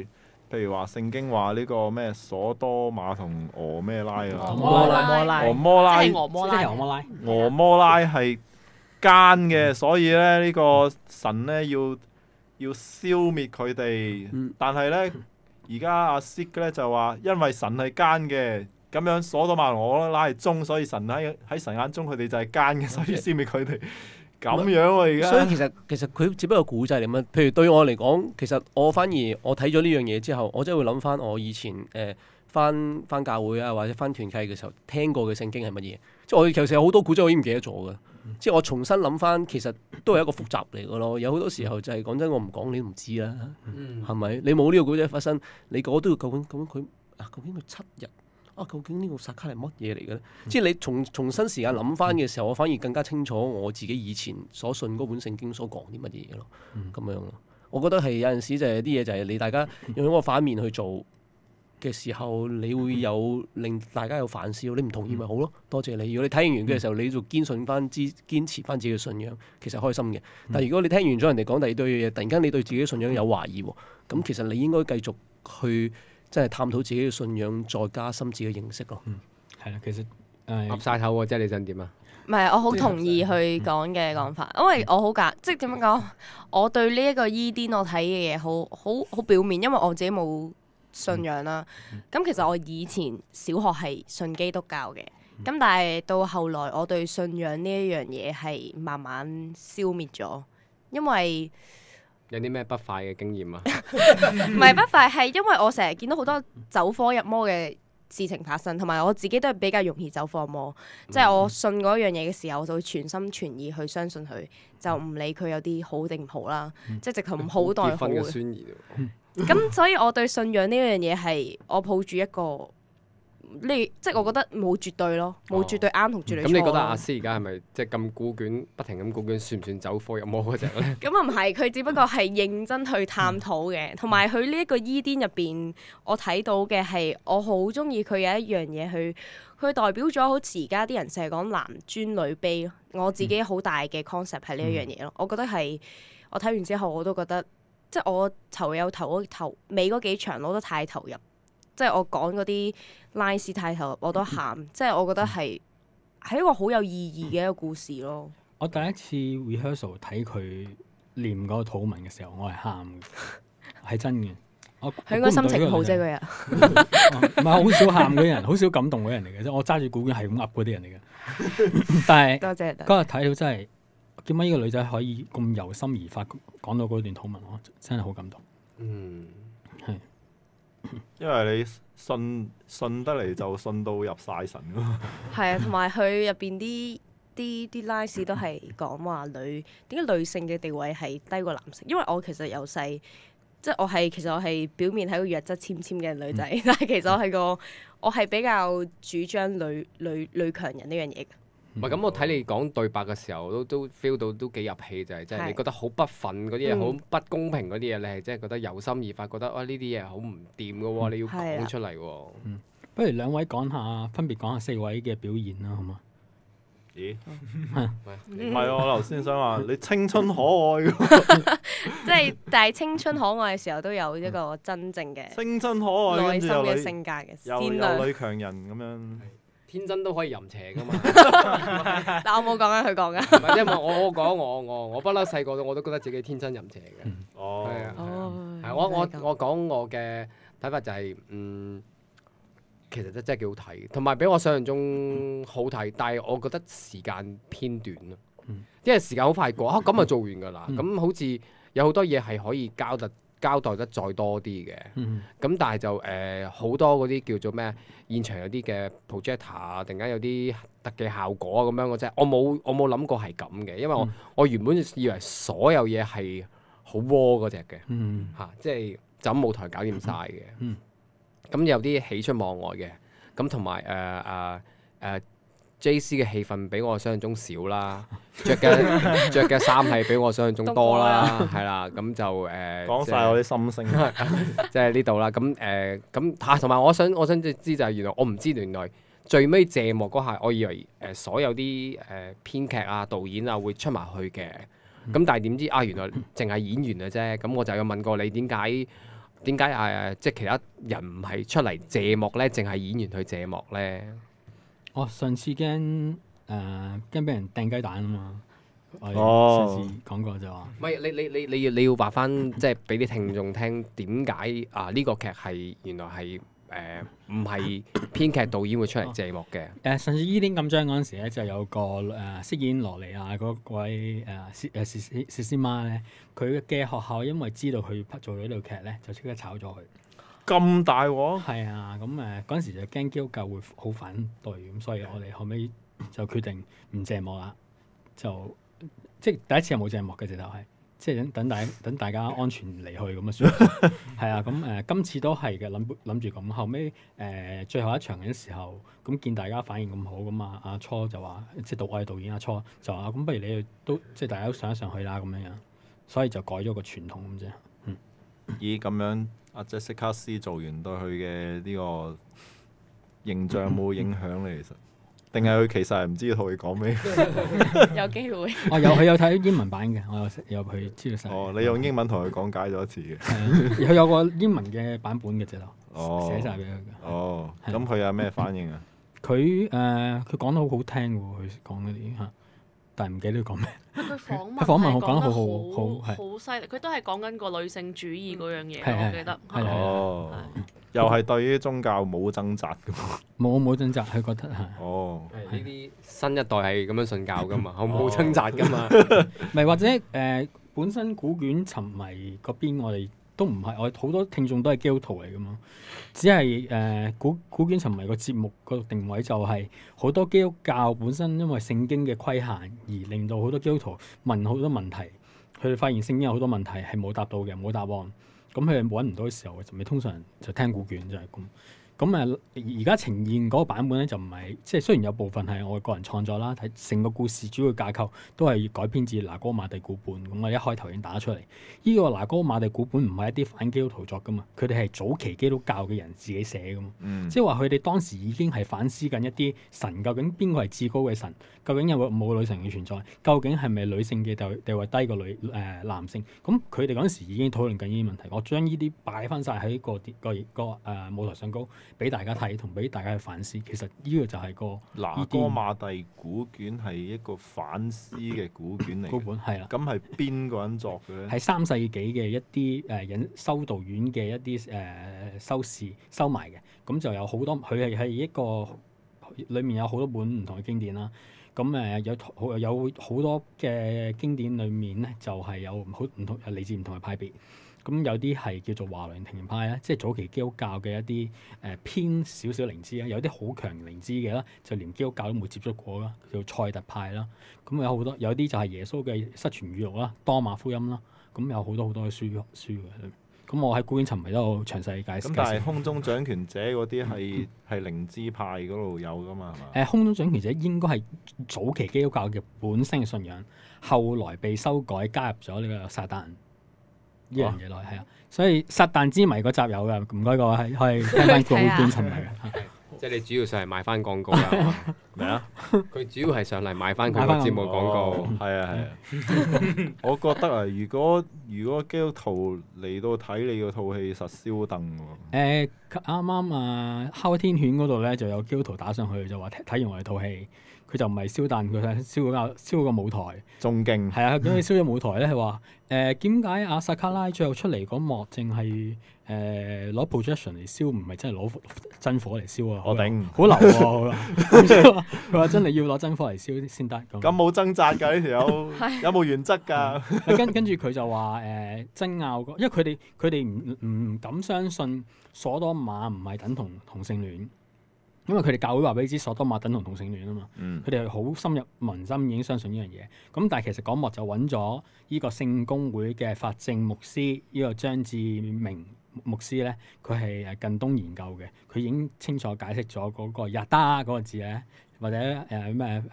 S3: 譬如話聖經話呢個咩所多瑪同俄咩拉啊，
S7: 摩拉
S3: 俄摩拉，
S6: 即係俄摩拉
S5: 即係俄摩拉。
S3: 俄摩拉係奸嘅，所以咧呢個神咧要消滅佢哋。但係咧而家阿 Sid 咧就話，因為神係奸嘅，咁樣所多瑪同俄摩拉係忠，所以神喺神眼中佢哋就係奸嘅，所以消滅佢哋。咁樣喎而家。
S9: 所以其實佢只不過古仔嚟嘛。譬如對我嚟講，其實我反而我睇咗呢樣嘢之後，我真係會諗翻我以前翻教會啊，或者翻團契嘅時候聽過嘅聖經係乜嘢。即係我其實有好多古仔我已經唔記得咗嘅。即係我重新諗翻，其實都係一個複雜嚟嘅咯。有好多時候就係講真，我唔講你都唔知啦，係咪？你冇呢個古仔發生，你個個都要究竟佢究竟佢7日啊？究竟呢個撒卡係乜嘢嚟嘅咧？即係你重新時間諗翻嘅時候，我反而更加清楚我自己以前所信嗰本聖經所講啲乜嘢咯。咁樣咯，我覺得係有陣時就係啲嘢就係你大家用一個反面去做嘅時候，你會有令大家有反思。你唔同意咪好咯，多謝你。如果你聽完嘅時候，你就堅持翻自己嘅信仰，其實開心嘅。但係如果你聽完咗人哋講第二堆嘢，突然間你對自己嘅信仰有懷疑喎，咁其實你應該繼續去真係探討自己嘅信仰，再加深自己嘅認識咯。
S5: 係啦，其實
S2: 岌晒頭喎，即係你想點啊？
S8: 唔係，我好同意佢講嘅講法，因為我好即係點樣講？我對呢一個伊甸我睇嘅嘢好表面，因為我自己冇信仰啦。咁其實我以前小學係信基督教嘅，咁但係到後來我對信仰呢一樣嘢係慢慢消滅咗，因為
S2: 有啲咩不快嘅經驗啊？
S8: 唔係不快，係因為我成日見到好多走火入魔嘅事情發生，同埋我自己都係比較容易走火入魔。即係我信嗰樣嘢嘅時候，我就會全心全意去相信佢，就唔理佢有啲好定唔好啦。即係直頭唔好代好
S2: 結婚嘅
S8: 嘅。
S2: 宣言喎。
S8: 咁所以我對信仰呢樣嘢係我抱住一個即係我覺得冇絕對咯，冇絕對啱同絕對錯咯。
S2: 咁你覺得阿師而家係咪即係咁古卷，不停咁古卷，算唔算走火入魔嗰隻咧？
S8: 咁啊唔係，佢只不過係認真去探討嘅，同埋佢呢一個伊甸入邊，我睇到嘅係我好中意佢有一樣嘢，佢代表咗好似而家啲人成日講男尊女卑咯。我自己好大嘅 concept 係呢一樣嘢咯。我覺得係我睇完之後我都覺得，即係我頭尾嗰幾場我都太投入，即係我講嗰啲 lines 太投入我都喊，即係我覺得係一個好有意義嘅一個故事咯。
S5: 我第一次 rehearsal 睇佢念嗰個土文嘅時候，我係喊嘅，係真嘅。
S8: 佢應該心情好啫，嗰日。
S5: 唔係好少喊嗰啲人，好少感動嗰啲人嚟嘅啫。我揸住古卷係咁噏嗰啲人嚟嘅。但係
S8: 多謝
S5: 嗰日睇到真係，點解呢個女仔可以咁由心而發講到嗰段土文，我真係好感動。係。
S3: 因為你信得嚟就信到入晒神咯。
S8: 係啊，同埋佢入邊啲 lines 都係講話點解女性嘅地位係低過男性？因為我其實由細即係其實我係表面係個弱質纖纖嘅女仔，但係其實我係比較主張女強人呢樣嘢嘅。
S2: 唔係咁，我睇你講對白嘅時候，都 feel 到都幾入戲，就係即係你覺得好不忿嗰啲嘢，好不公平嗰啲嘢，你係即係覺得由心而發，覺得呢啲嘢好唔掂嘅喎，你要講出嚟喎。
S5: 不如兩位分別講下4位嘅表現啦，好嘛？
S3: 咦？唔係我頭先想話你青春可愛
S8: 即係但係青春可愛嘅時候都有一個真正嘅
S3: 青春可愛，
S8: 內心嘅性格嘅善良
S3: 有女強人咁樣。
S2: 天真都可以淫邪噶嘛？
S8: 但我冇講緊佢講㗎。
S2: 唔係，因為我講我不嬲細個我都覺得自己天真淫邪嘅。
S3: 哦，
S2: 係啊，係我講我嘅睇法就係其實真係幾好睇，同埋比我想象中好睇，但係我覺得時間偏短咯。因為時間好快過咁就做完㗎啦。咁好似有好多嘢係可以交代得再多啲嘅，咁但係就好多嗰啲叫做咩現場有啲嘅 projector 啊，突然間有啲特技效果啊咁樣嘅啫。我冇諗過係咁嘅，因為我原本以為所有嘢係好 raw 嗰隻嘅嚇，即係就咁舞台搞掂晒嘅。咁有啲喜出望外嘅，咁同埋JC 嘅戲份比我想象中少啦，着嘅衫係比我想象中多啦，係啦，咁就
S3: 講晒我啲心聲，
S2: 即係呢度啦。咁同埋我想知就係原來我唔知原來最尾謝幕嗰下，我以為所有啲編劇啊、導演啊會出埋去嘅，咁但係點知原來淨係演員嘅啫。咁我就有問過你點解點解即係其他人唔係出嚟謝幕咧，淨係演員去謝幕咧？
S5: 我上次驚俾人掟雞蛋啊嘛。
S3: 哦
S5: 上次講過就話。
S2: 唔係你要話翻，即係俾啲聽眾聽點解呢個劇係原來係唔係編劇導演會出嚟謝幕嘅？
S5: 上次伊甸咁章嗰陣時咧，就有個飾演羅莉亞嗰位薛斯媽咧，佢嘅學校因為知道佢做咗呢套劇咧，就即刻炒咗佢。
S3: 咁大鑊？
S5: 係啊，咁嗰陣時就驚基督教會好反對，咁所以我哋後尾就決定唔謝幕啦，就即係第一次係冇謝幕嘅，直頭係即係等大家安全離去咁啊算。係啊，咁今次都係嘅，諗住咁。後尾最後一場嘅時候，咁見大家反應咁好，咁阿初就話，即係我係導演阿初就話，咁不如你哋都即係大家都上一上去啦咁樣樣，所以就改咗個傳統咁啫。
S3: 咦，咁樣阿Jessica C做完對佢嘅呢個形象冇影響咧？其實定係佢其實係唔知道佢講咩？
S8: 有機會。
S5: 佢有睇英文版嘅，我有去知道晒。
S3: 哦，你用英文同佢講解咗一次嘅。
S5: 佢有個英文嘅版本嘅啫咯，寫晒俾佢嘅。
S3: 哦，咁佢有咩反應啊？
S5: 佢講得好好聽喎，佢講嗰啲嚇，但係唔記得佢講咩。
S6: 佢訪
S5: 訪問
S6: 問
S5: 講得
S6: 好犀利，佢都係講緊個女性主義嗰樣嘢，我記得。
S3: 哦，又係對於宗教冇掙扎嘅。
S5: 冇掙扎，佢覺得係。
S3: 哦，
S2: 呢啲新一代係咁樣信教噶嘛，冇掙扎噶嘛。
S5: 咪或者本身古卷沉迷嗰邊，我哋都唔係，我好多聽眾都係基督徒嚟噶嘛。只係古卷沉迷個節目個定位就係好多基督教本身因為聖經嘅規限而令到好多基督徒問好多問題，佢哋發現聖經有好多問題係冇答到嘅，冇答案，咁佢哋揾唔到嘅時候，咪通常就聽古卷就係咁。咁而家呈現嗰個版本咧就唔係，即係雖然有部分係我個人創作啦，睇成個故事主要架構都係改編自拿哥馬地古本。咁我一開頭已經打出嚟，呢個拿哥馬地古本唔係一啲反基督徒作噶嘛，佢哋係早期基督教嘅人自己寫噶嘛。即係話佢哋當時已經係反思緊一啲神究竟邊個係至高嘅神，究竟有冇女神嘅存在，究竟係咪女性嘅地位低過男性？咁佢哋嗰陣時已經討論緊呢啲問題。我將呢啲擺翻晒喺個舞台上高，俾大家睇同俾大家去反思，其實呢個就係個
S3: 拿哥馬蒂古卷係一個反思嘅古卷嚟。
S5: 古本係啦。
S3: 咁係邊個人作嘅咧？
S5: 係3世紀嘅一啲修道院嘅一啲修士收埋嘅，咁就有好多，佢係一個裡面有好多本唔同嘅經典啦。咁有好多嘅經典裡面咧，就係有好唔同嚟自唔同嘅派別。咁有啲係叫做華倫廷派啦，即係早期基督教嘅一啲偏少少靈知啦，有啲好強靈知嘅啦，就連基督教都冇接觸過啦，叫塞特派啦。咁有好多，有啲就係耶穌嘅失傳語錄啦，多馬福音啦。咁有好多好多嘅書嘅。咁我喺古卷沉迷都有詳細解釋。
S3: 咁但係空中掌權者嗰啲係靈知派嗰度有㗎嘛？係嘛？
S5: 空中掌權者應該係早期基督教嘅本身嘅信仰，後來被修改加入咗呢個撒旦呢樣嘢落去，係啊，所以撒旦之謎嗰集有嘅，唔該各位係聽翻古卷沉迷嘅。
S2: 即係你主要上嚟賣翻廣告啦，
S3: 咩啊？
S2: 佢主要係上嚟賣翻佢個節目廣告。
S3: 係啊係啊，我覺得啊，如果基督徒嚟到睇你嗰套戲，實燒燈喎。
S5: 啱啱哮天犬嗰度咧就有基督徒打上去，就話睇完我哋套戲。佢就唔係燒彈，佢係燒個舞台，
S3: 仲勁。
S5: 係啊，咁佢燒咗舞台咧，係話點解阿薩卡拉最後出嚟嗰幕淨係攞 projection 嚟燒，唔係真係攞真火嚟燒啊？
S3: 我頂，
S5: 好流喎！佢話真係要攞真火嚟燒先得。咁
S3: 冇掙扎㗎呢條友，有冇原則㗎？
S5: 跟住佢就話爭拗，因為佢哋唔敢相信所多瑪唔係等同同性戀。因為佢哋教會話俾你知，所多瑪等同同性戀啊嘛，佢哋係好深入民心已經相信呢樣嘢。咁但係其實嗰幕就揾咗呢個聖公會嘅法政牧師，呢個張志明牧師咧，佢係近東研究嘅，佢已經清楚解釋咗嗰個亞達嗰個字咧，或者咩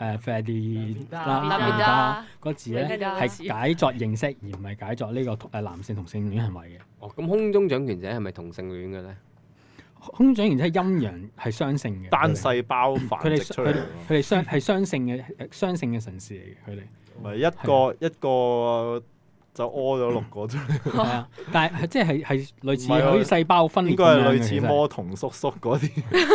S5: Fedi 嗰個字咧係解作認識，而唔係解作呢個男性同性戀行為嘅。
S2: 哦，咁空中掌權者係咪同性戀嘅咧？
S5: 空中掌權者係陰陽係雙性嘅，
S3: 單細胞繁殖出嚟。
S5: 佢哋雙性嘅神士嚟嘅，佢哋。
S3: 唔係一個就屙咗6個出嚟。
S5: 係啊，但係即係類似
S3: 唔係
S5: 好似細胞分裂
S3: 應該係
S5: 咁樣嘅
S3: 類似
S5: 其實
S3: 魔童叔叔嗰啲。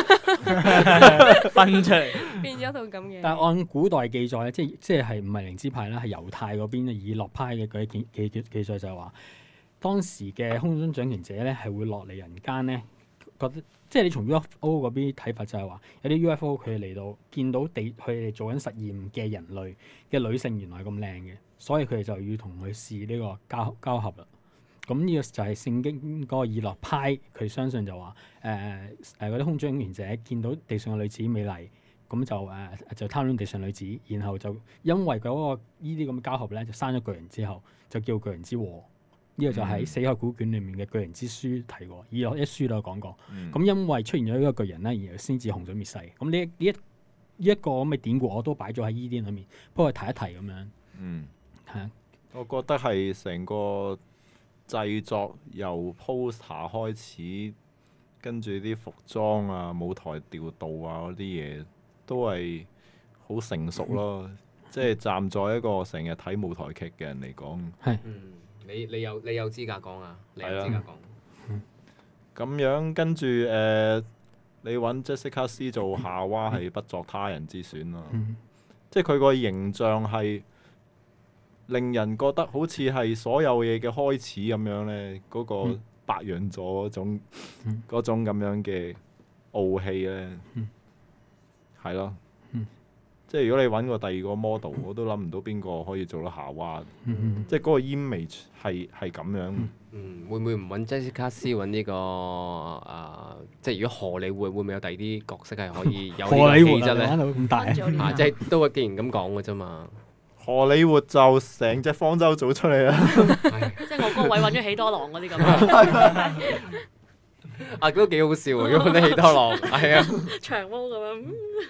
S7: 分出嚟。
S8: 變咗套咁嘅。
S5: 但係按古代記載咧，即係唔係靈知派啦，係猶太嗰邊以諾派嘅嗰啲記載就係話，當時嘅空中掌權者咧係會落嚟人間咧，覺得即係你從 UFO 嗰邊睇法就係話，有啲 UFO 佢哋嚟到見到佢哋做緊實驗嘅人類嘅女性原來咁靚嘅，所以佢哋就要同佢試呢個交合啦。咁呢個就係聖經嗰個以諾派，佢相信就話嗰啲空中掌權者見到地上嘅女子美麗。咁就貪戀地上女子，然後就因為嗰個呢啲咁嘅交合咧，就生咗巨人之後，就叫巨人之禍。呢、個就喺《死海古卷》裏面嘅巨人之書提過，以諾一書都有講過。咁、因為出現咗呢個巨人咧，然後先至洪水滅世。咁呢一個咁嘅典故，我都擺咗喺伊甸裏面，不過提一提咁樣。係啊，
S3: 我覺得係成個製作由 poster 開始，跟住啲服裝啊、舞台調度啊嗰啲嘢。都係好成熟咯，即係站在一個成日睇舞台劇嘅人嚟講，
S5: 係
S2: 你有資格講啊，你有資格講。
S3: 咁樣跟住你揾 Jessica C 做夏娃係不作他人之選咯，即係佢個形象係令人覺得好似係所有嘢嘅開始咁樣咧，嗰、個白羊座嗰種咁樣嘅傲氣咧。係咯，即係如果你揾個第二個 model，我都諗唔到邊個可以做到夏娃，即係嗰個 image 係咁樣。
S2: 會唔會唔揾 Jessica C 揾呢即係如果荷里活會唔會有第二啲角色係可以有呢個氣質咧？
S5: 玩到咁大
S2: 啊，即係都既然咁講嘅啫嘛。
S3: 荷里活就成隻方舟做出嚟啦。
S6: 即係我嗰個位揾咗喜多郎嗰啲咁。
S2: 啊，都幾好笑喎！如果你喜多郎，係啊，
S6: 長毛咁樣。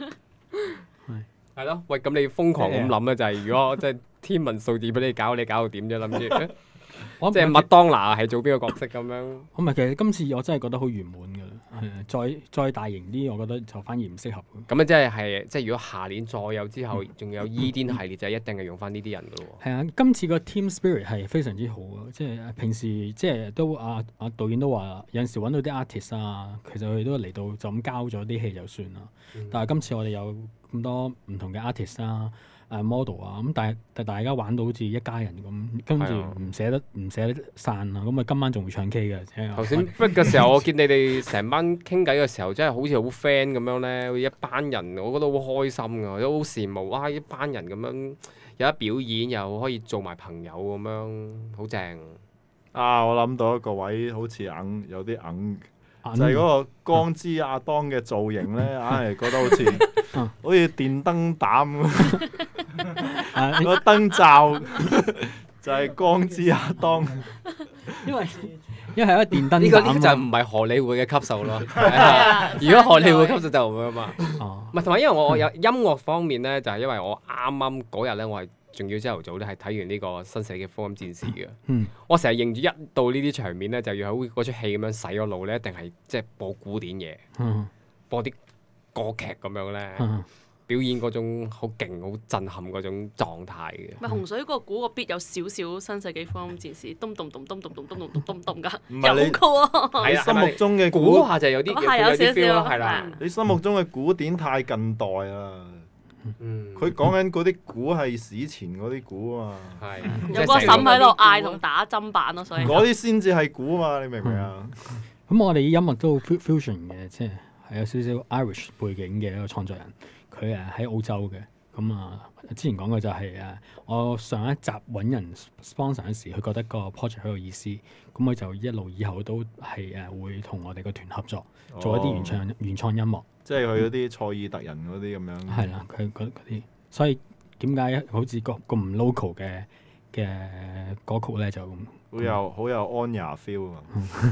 S2: 係咯。喂，咁你瘋狂咁諗咧，就係如果即係天文數字俾你搞到點啫？諗住即係麥當娜係做邊個角色咁樣？
S5: 唔係，其實今次我真係覺得好圓滿㗎啦。係啊，再大型啲，我覺得就反而唔適合。
S2: 咁啊，即係如果下年再有之後，仲有伊甸系列，就一定係用翻呢啲人㗎喎。
S5: 係啊，今次個 team spirit 係非常之好啊！即係平時即係都導演都話有陣時揾到啲 artist 啊，其實佢哋都嚟到就咁交咗啲戲就算啦。但係今次我哋有咁多唔同嘅 artist 啊。model 啊，咁但係大家玩到好似一家人咁，跟住唔捨得散啊，咁啊今晚仲會唱 K 嘅。
S2: 頭先 break 嘅時候，我見你哋成班傾偈嘅時候，真係好似好 friend 咁樣咧，好似一班人，我覺得好開心㗎，都好羨慕哇！一班人咁樣有得表演，又可以做埋朋友咁樣，好正。
S3: 啊！我諗到一個位，好似有啲就係嗰個光之亞當嘅造型咧，硬係覺得好似電燈膽咁，個燈罩就係光之亞當。
S5: 因為係一個電燈膽。
S2: 呢個就唔係荷里活嘅級數咯。如果荷里活級數就唔會啊嘛。唔係同埋因為我有音樂方面咧，就係因為我啱啱嗰日咧，我係仲要朝頭早咧係睇完呢個《新世紀福音戰士》嘅。我成日認住一到呢啲場面咧，就要喺嗰出戲咁樣洗個腦咧，一定係即係播古典嘢，播啲歌劇咁樣咧，表演嗰種好勁、好震撼嗰種狀態嘅。
S6: 咪洪水個鼓個 beat 有少少新世紀福音戰士，咚咚咚咚咚咚咚咚咚咚㗎，又好高啊！
S3: 你心目中嘅
S2: 估下就有啲
S6: 係有少少
S2: 係啦。
S3: 你心目中嘅古典太近代啦。佢講緊嗰啲鼓係史前嗰啲鼓啊嘛，
S6: 有個嬸喺度嗌同打針板咯，所以
S3: 嗰啲先至係鼓嘛，你明唔明啊？
S5: 咁我哋音樂都 fusion 嘅，即係有少少 Irish 背景嘅一個創作人，佢喺澳洲嘅。咁之前講過就係我上一集揾人 sponsor 嗰時，佢覺得個 project 好有意思，咁佢就一路以後都係會同我哋個團合作，做一啲原創音樂。
S3: 即係佢嗰啲賽爾特人嗰啲咁樣。
S5: 係啦，佢嗰啲，所以點解好似咁唔 local 嘅歌曲咧，就
S3: 好有安雅 feel 啊！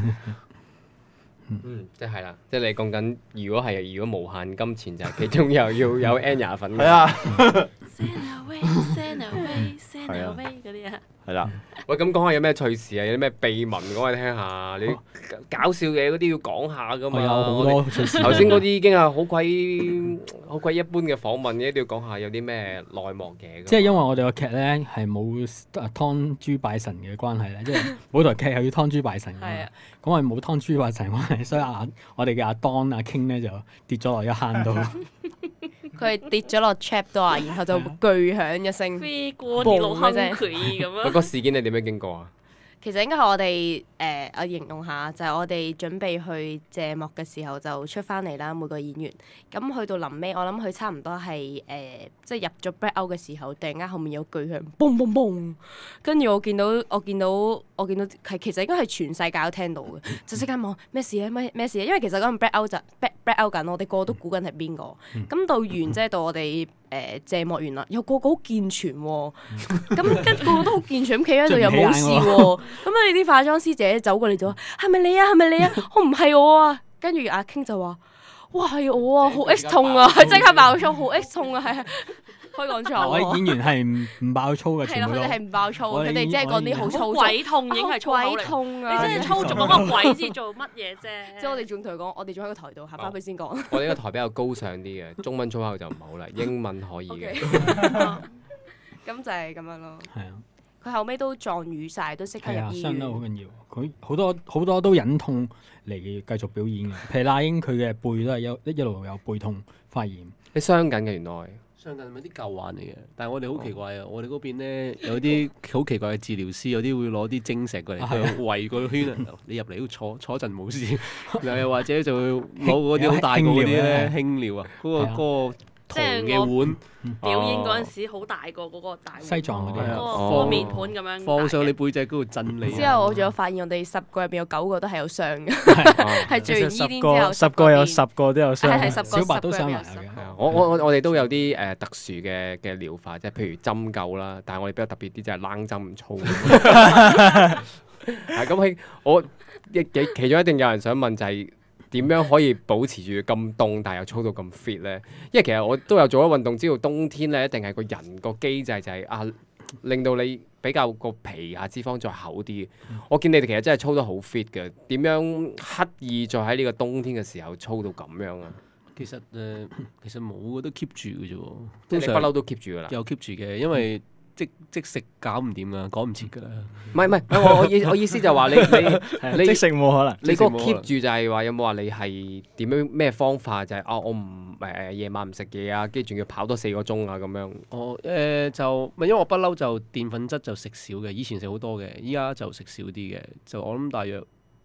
S2: 即係啦，即係你講緊，如果無限金錢就係其中又要有 Anya 份嘅。
S3: 係啊。
S6: Send away 嗰啲啊。
S3: 係係啦。
S2: 喂，咁講下有咩趣事啊？有啲咩秘聞講嚟聽下？你搞笑嘅嗰啲要講下噶嘛？
S5: 我有好多趣事。
S2: 頭先嗰啲已經係好鬼一般嘅訪問嘅，都要講下有啲咩內幕嘅。
S5: 即係因為我哋個劇咧係冇湯豬拜神嘅關係咧，即係舞台劇係要湯豬拜神㗎嘛。咁我哋冇湯豬拜神關係，所以我哋嘅阿當阿 King 咧就跌咗落一坑度。
S8: 佢跌咗落 trap 度啊，然後就巨響一聲，
S6: 飛過跌落坑佢咁
S2: 喂，
S6: 樣。
S2: 個事件你點樣經過啊？
S8: 其實應該係我哋我形容下，就係、我哋準備去謝幕嘅時候就出翻嚟啦，每個演員。咁去到臨尾，我諗佢差唔多係即係入咗 break out 嘅時候，突然間後面有巨響，嘣嘣嘣，跟住我見到係其實應該係全世界都聽到嘅，就即刻望咩事咧？咩事咧？因為其實嗰陣 break out 就 break out 緊，我哋個個都估緊係邊個。咁到完即係到我哋。謝幕完啦，又個個好健全喎，咁跟個個都好健全咁企喺度又冇事喎，咁你啲化妝師姐走過嚟就話：係咪你啊？係咪你啊？我唔係我啊！跟住阿 King 就話：哇係我啊，好 X 痛啊！佢即刻爆粗，好 X 痛啊！係可以講錯。
S5: 我啲演員係唔爆粗嘅，
S8: 係啦，佢哋係唔爆粗，佢哋即係講啲好粗
S6: 鬼痛已經係粗口嚟。
S8: 鬼痛啊！
S6: 你真係粗俗講個鬼字做乜嘢啫？
S8: 即係我哋仲同佢講，我哋仲喺個台度行翻去先講。
S2: 我哋呢個台比較高尚啲嘅，中文粗口就唔好啦，英文可以嘅。
S8: 咁就係咁樣咯。
S5: 係啊。
S8: 佢後尾都撞瘀晒，都即刻入醫院。
S5: 傷得好緊要，佢好多都忍痛嚟繼續表演嘅。譬如那英佢嘅背都係一路有背痛發炎。
S2: 你傷緊嘅原來。
S9: 傷緊係咪啲舊患嚟嘅？但係我哋好奇怪啊！我哋嗰邊咧有啲好奇怪嘅治療師，有啲會攞啲晶石過嚟，佢圍個圈啊！你入嚟都坐一陣冇事，又或者就會攞嗰啲好大個嗰啲咧輕療啊，嗰個銅嘅碗。
S6: 表演嗰陣時好大個嗰個大
S5: 西藏嗰啲
S6: 嗰個面盤咁樣
S9: 放上你背脊嗰度震你。
S8: 之後我仲有發現，我哋10個入邊有9個都係有傷嘅，係做完醫癲之後
S7: 10個有10個都有傷。
S8: 係10個
S5: 小白都傷埋
S8: 嘅。
S2: 我哋都有啲特殊嘅療法，即係譬如針灸啦，但係我哋比較特別啲就係冷針唔粗。係咁，我其中一定有人想問就係。點樣可以保持住咁凍，但係又操到咁 fit 咧？因為其實我都有做咗運動，知道冬天咧一定係個人個機制就係令到你比較個皮下脂肪再厚啲。我見你哋其實真係操得好 fit 嘅，點樣刻意再喺呢個冬天嘅時候操到咁樣啊？
S9: 其實冇嘅，都 keep 住嘅啫喎。
S2: 即係你不嬲都 keep 住㗎啦。
S9: 有 keep 住嘅，因為即食搞唔掂㗎，趕唔切㗎啦。
S2: 唔係，我意思就係話你
S7: 即食冇可能。
S2: 你嗰個 keep 住就係話有冇話你係點樣咩方法？就係我唔夜晚唔食嘢啊，跟住仲要跑多4個鐘啊咁樣。
S9: 就因為我不嬲就澱粉質就食少嘅，以前食好多嘅，依家就食少啲嘅。就我諗大約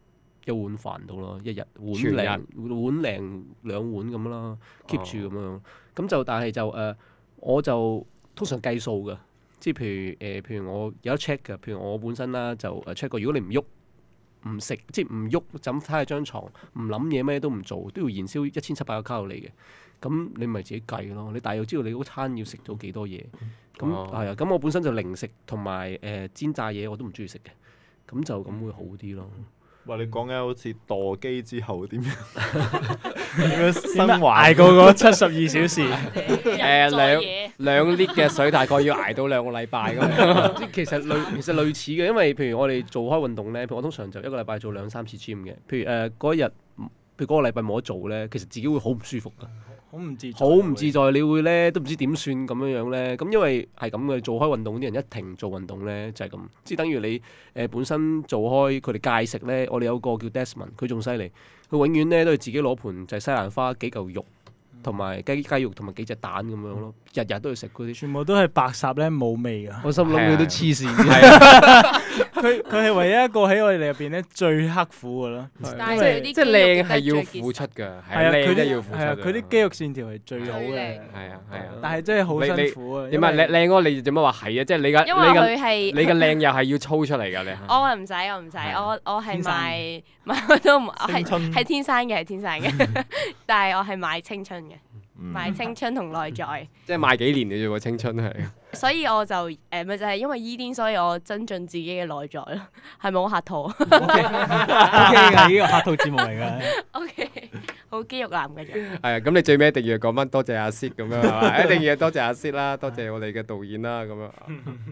S9: 1碗飯到咯，一日碗零2碗咁啦，keep 住咁樣。咁就但係就我就通常計數㗎。即係譬如我有得 check 嘅，譬如我本身啦就check 過，如果你唔喐唔食，即係唔喐就咁攤喺張床，唔諗嘢咩都唔做，都要燃燒1700個卡路里嘅。咁你咪自己計咯。你大約知道你嗰餐要食到幾多嘢。咁係啊。咁我本身就零食同埋煎炸嘢我都唔中意食嘅。咁就咁會好啲咯。
S3: 哇！你講緊好似墮機之後點樣生還
S7: 捱過嗰72小時？
S2: 兩 lit 嘅水大概要捱到2個禮拜咁樣。
S9: 其實類似嘅，因為譬如我哋做開運動咧，譬如我通常就1個禮拜做2-3次 gym 嘅。譬如嗰一日，譬如嗰個禮拜冇得做咧，其實自己會好唔舒服㗎。好唔自在，你會咧都唔知點算咁樣咧。咁因為係咁嘅，做開運動啲人一停做運動咧就係咁，即係等於你本身做開佢哋戒食咧。我哋有個叫 Desmond， 佢仲犀利，佢永遠咧都係自己攞盤就係西蘭花幾嚿肉，同埋雞肉同埋幾隻蛋咁樣咯，日日都要食嗰啲。
S7: 全部都係白霎咧冇味㗎。
S9: 我心諗佢都黐線。
S7: 佢係唯一一個喺我哋入邊咧最刻苦㗎咯。
S8: 但係
S2: 即係靚係要付出㗎，係靚都要付出。
S7: 佢啲肌肉線條係最好嘅。
S2: 係啊。
S7: 但係真係好辛苦啊。
S2: 點啊？靚嗰個你做乜話係啊？即係你嘅靚又係要操出嚟㗎你。
S8: 我唔使，我係賣我都唔係天生嘅，但係我係賣青春嘅。賣青春同內在，
S2: 即係賣幾年嘅啫喎，青春係。
S8: 所以我就咪就係因為醫癲，所以我增進自己嘅內在咯。係咪好客套
S5: ？OK 嘅，呢個客套節目嚟㗎。
S8: OK， 好肌肉男嘅啫。
S2: 係啊，咁你最尾一定要講翻多謝阿 Sid 咁樣係嘛？一定要多謝阿 Sid 啦，多謝我哋嘅導演啦咁樣。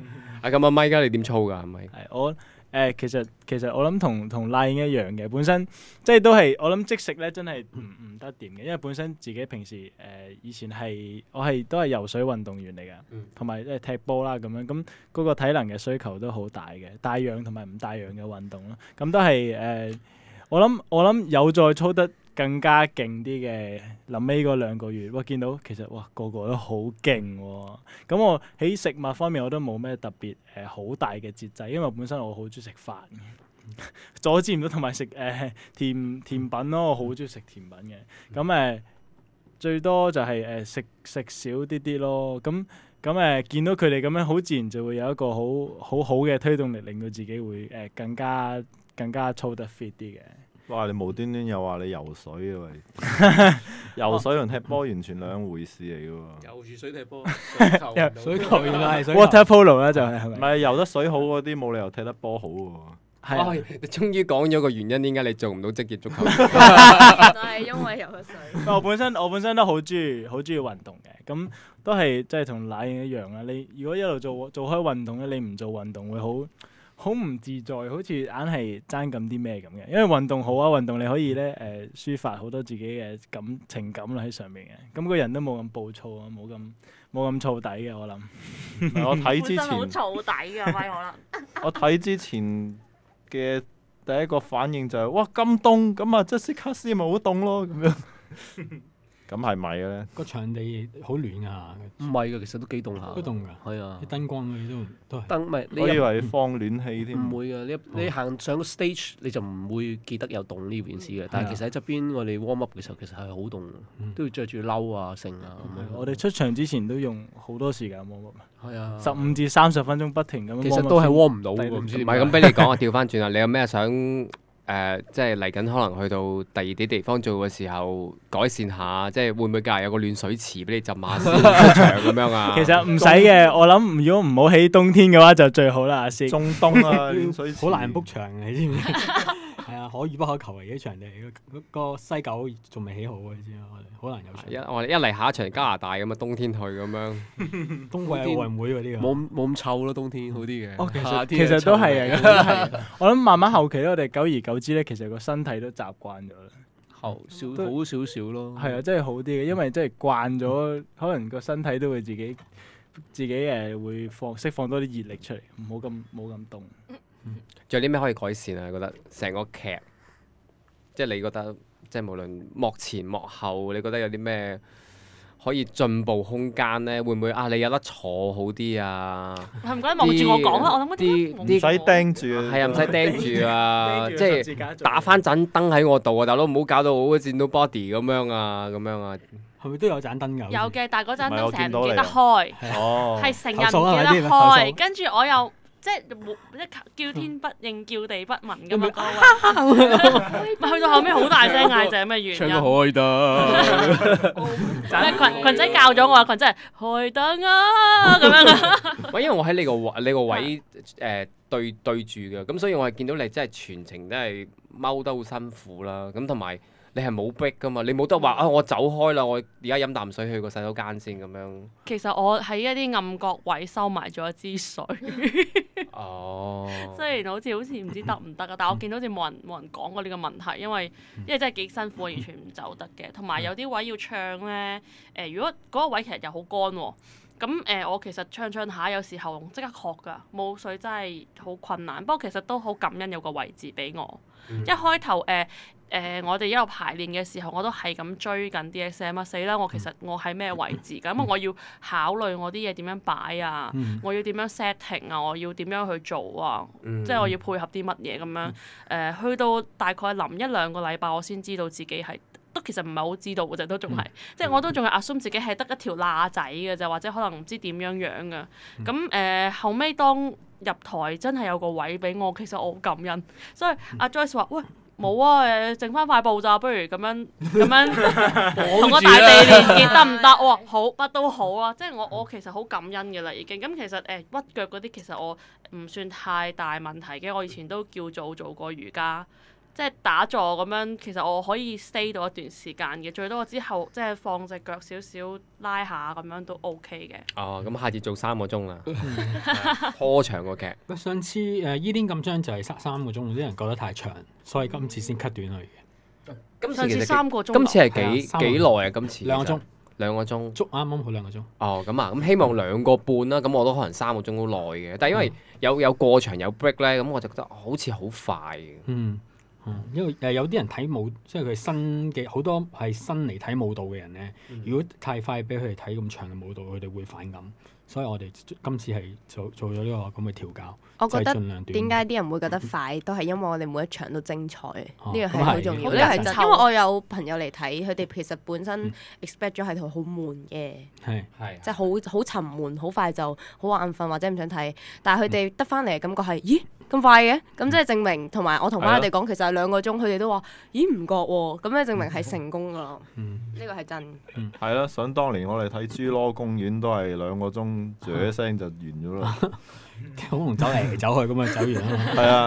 S2: 咁阿咪㗎，你點操㗎？係咪？
S7: 係我其實我諗同拉英一樣嘅，本身即係都係我諗即食咧，真係唔得掂嘅，因為本身自己平時以前我都係游水運動員嚟㗎，同埋即係踢波啦咁樣，咁嗰個體能嘅需求都好大嘅，帶氧同埋唔帶氧嘅運動咯，咁都係我諗有再操得更加勁啲嘅，臨尾嗰2個月，見到其實個個都好勁喎。咁我喺食物方面我都冇咩特別好大嘅節制，因為本身我好中意食飯，阻止唔到同埋食甜品咯，我好中意食甜品嘅。咁最多就係食少啲咯。咁見到佢哋咁樣，好自然就會有一個好嘅推動力，令到自己會更加操得 fit 啲嘅。
S3: 哇！你無端端又話你游水嘅喂，游水同踢波完全兩回事嚟嘅喎。
S9: 游住水踢波，
S5: 水球原來係水
S7: water polo 啦，就係咪？
S3: 唔係游得水好嗰啲冇理由踢得波好喎。
S7: 係
S2: 你終於講咗個原因，點解你做唔到職業足球？
S8: 就係因為游咗水。
S7: 我本身都好中意運動嘅，咁都係即係同奶一樣啦。你如果一路做開運動咧，你唔做運動會好唔自在，好似硬係爭咁啲咩咁嘅。因為運動好啊，運動你可以咧抒發好多自己嘅情感喺上面嘅。咁個人都冇咁暴躁啊，冇咁燥底嘅我諗。
S3: 我睇之前
S6: 好燥底㗎，咪可能。
S3: 我睇之前嘅第一個反應就係、哇咁凍，咁啊即係即刻試咪好凍咯咁樣。咁係咪嘅咧？
S5: 個場地好暖啊！
S9: 唔係㗎，其實都幾凍下。
S5: 都凍㗎。
S9: 係啊。
S5: 啲燈光嗰啲都係。
S9: 燈唔係你
S3: 我以為放暖氣添。
S9: 唔會㗎，你行上個 stage 你就唔會記得有凍呢件事嘅。但係其實喺側邊我哋 warm up 嘅時候，其實係好凍，都要着住褸啊、剩啊咁樣。
S7: 我哋出場之前都用好多時間 warm up。
S9: 係啊。
S7: 15至30分鐘不停咁。
S9: 其實都係 warm 唔到㗎，唔知點解。
S2: 唔係咁俾你講啊，調翻轉啦，你有咩想？即係嚟緊，可能去到第二啲地方做嘅時候，改善下，即係會唔會隔日有個暖水池俾你浸下先出場咁樣啊？
S7: 其實唔使嘅，我諗如果唔好喺冬天嘅話就最好啦，阿師。
S3: 中冬啊，暖水池
S5: 好難 book 場嘅，你知唔知？係啊，可遇不可求嘅啲場地，個西九仲未起好啊，你知啊，好難有場。
S2: 我哋一嚟下一場加拿大咁啊，冬天去咁樣。
S5: 冬季奧運會嗰啲
S9: 冇咁臭咯，冬天好啲嘅。
S7: 哦，其實都係啊，我諗慢慢後期咧，我哋久而久之咧，其實個身體都習慣咗啦。
S9: 好少少咯。
S7: 係啊，真係好啲嘅，因為真係慣咗，可能個身體都會自己會釋放多啲熱力出嚟，冇咁凍。
S2: 仲有啲咩可以改善啊？你覺得成個劇，即係你覺得，即係無論幕前幕後，你覺得有啲咩可以進步空間咧？會唔會啊？你有得坐好啲啊？
S6: 係唔該，望住我講啦。我諗
S2: 啲
S3: 唔使盯住啊。
S2: 係啊，唔使盯住啊！即係打翻盞燈喺我度啊，大佬唔好搞到好似見到 body 咁樣啊，咁樣啊。
S5: 係咪都有盞燈㗎？
S6: 有嘅，但係嗰盞燈成日唔記
S3: 你
S6: 得開，
S3: 哦，
S6: 係成日唔記得開，跟住我又。即係叫天不應，叫地不聞咁樣，咪去到後尾好大聲嗌就係咩原因？
S9: 唱到開燈，
S6: 咩群仔教咗我話群仔係開燈啊咁樣啊！
S2: 喂，因為我喺你個位對住嘅，咁所以我係見到你真係全程都係踎得好辛苦啦，咁同埋。你係冇逼噶嘛？你冇得話啊！我走開啦，我而家飲啖水去個洗手間先咁樣。
S6: 其實我喺一啲暗角位收埋咗一支水。
S2: 哦。
S6: 雖然好似唔知得唔得啊，但我見到好似冇人講過呢個問題，因為真係幾辛苦，完全唔走得嘅。同埋有啲位要唱咧，如果嗰個位其實又好乾喎。咁我其實唱下，有時候即刻渴㗎，冇水真係好困難。不過其實都好感恩有個位置俾我。一開頭我哋一路排練嘅時候，我都係咁追緊 DSM 啊！死啦！我其實我喺咩位置㗎？咁我要考慮我啲嘢點樣擺啊，我要點樣 setting 啊，我要點樣去做啊，即係我要配合啲乜嘢咁樣。去到大概臨1-2個禮拜，我先知道自己係。都其實唔係好知道嘅啫，都仲係，即係我都仲係 assume 自己係得一條罅仔嘅啫，或者可能唔知點樣樣嘅。咁後尾當入台真係有個位俾我，其實我好感恩。所以阿 Joyce 話：喂，冇啊，剩翻塊布咋，不如咁樣同個大地連結得唔得？哇，好乜都好啊！即係我其實好感恩嘅啦，已經。咁其實屈腳嗰啲其實我唔算太大問題嘅，我以前都叫做過瑜伽。 即係打坐咁樣，其實我可以 stay 到一段時間嘅，最多我之後即係放隻腳少少拉下咁樣都 OK 嘅。
S2: 哦，咁下次做3個鐘啦，拖長個劇。
S5: 喂，上次伊甸禁章就係3個鐘，啲人覺得太長，所以今次先 cut 短佢嘅。
S6: 上次3個鐘，
S2: 今次係
S5: 係啊
S2: 幾耐啊？今次
S5: 2個鐘，
S2: 2個鐘，
S5: 足啱啱好2個鐘。
S2: 哦，咁啊，咁希望2個半啦，咁我都可能3個鐘都耐嘅，但係因為有過場有 break 咧，咁我就覺得好似好快嘅。
S5: 因為有啲人睇舞，即係佢新嘅好多係新嚟睇舞蹈嘅人咧。如果太快俾佢哋睇咁長嘅舞蹈，佢哋會反感。所以我哋今次係做咗呢個咁嘅調教。
S8: 我覺得
S5: 就係盡量短
S8: 點解啲人會覺得快，都係因為我哋每一場都精彩，呢個
S5: 咁
S8: 係好重要。
S6: 係
S8: 呢個係真，
S6: 好
S8: 因為我有朋友嚟睇，佢哋其實本身 expect 咗係套好悶嘅，
S5: 係
S8: 即係好沉悶，好快就好眼瞓或者唔想睇。但係佢哋得翻嚟嘅感覺係，咦咁快嘅？咁即係證明，同埋我同翻佢哋講，其實係2個鐘，佢哋都話，咦唔覺喎，咁咧證明係成功噶咯。呢個係真。
S3: 係啦，想當年我哋睇侏羅公園都係2個鐘，啜一聲就完咗啦。
S5: 好龍走嚟走去咁啊，走完啦。
S3: 係啊，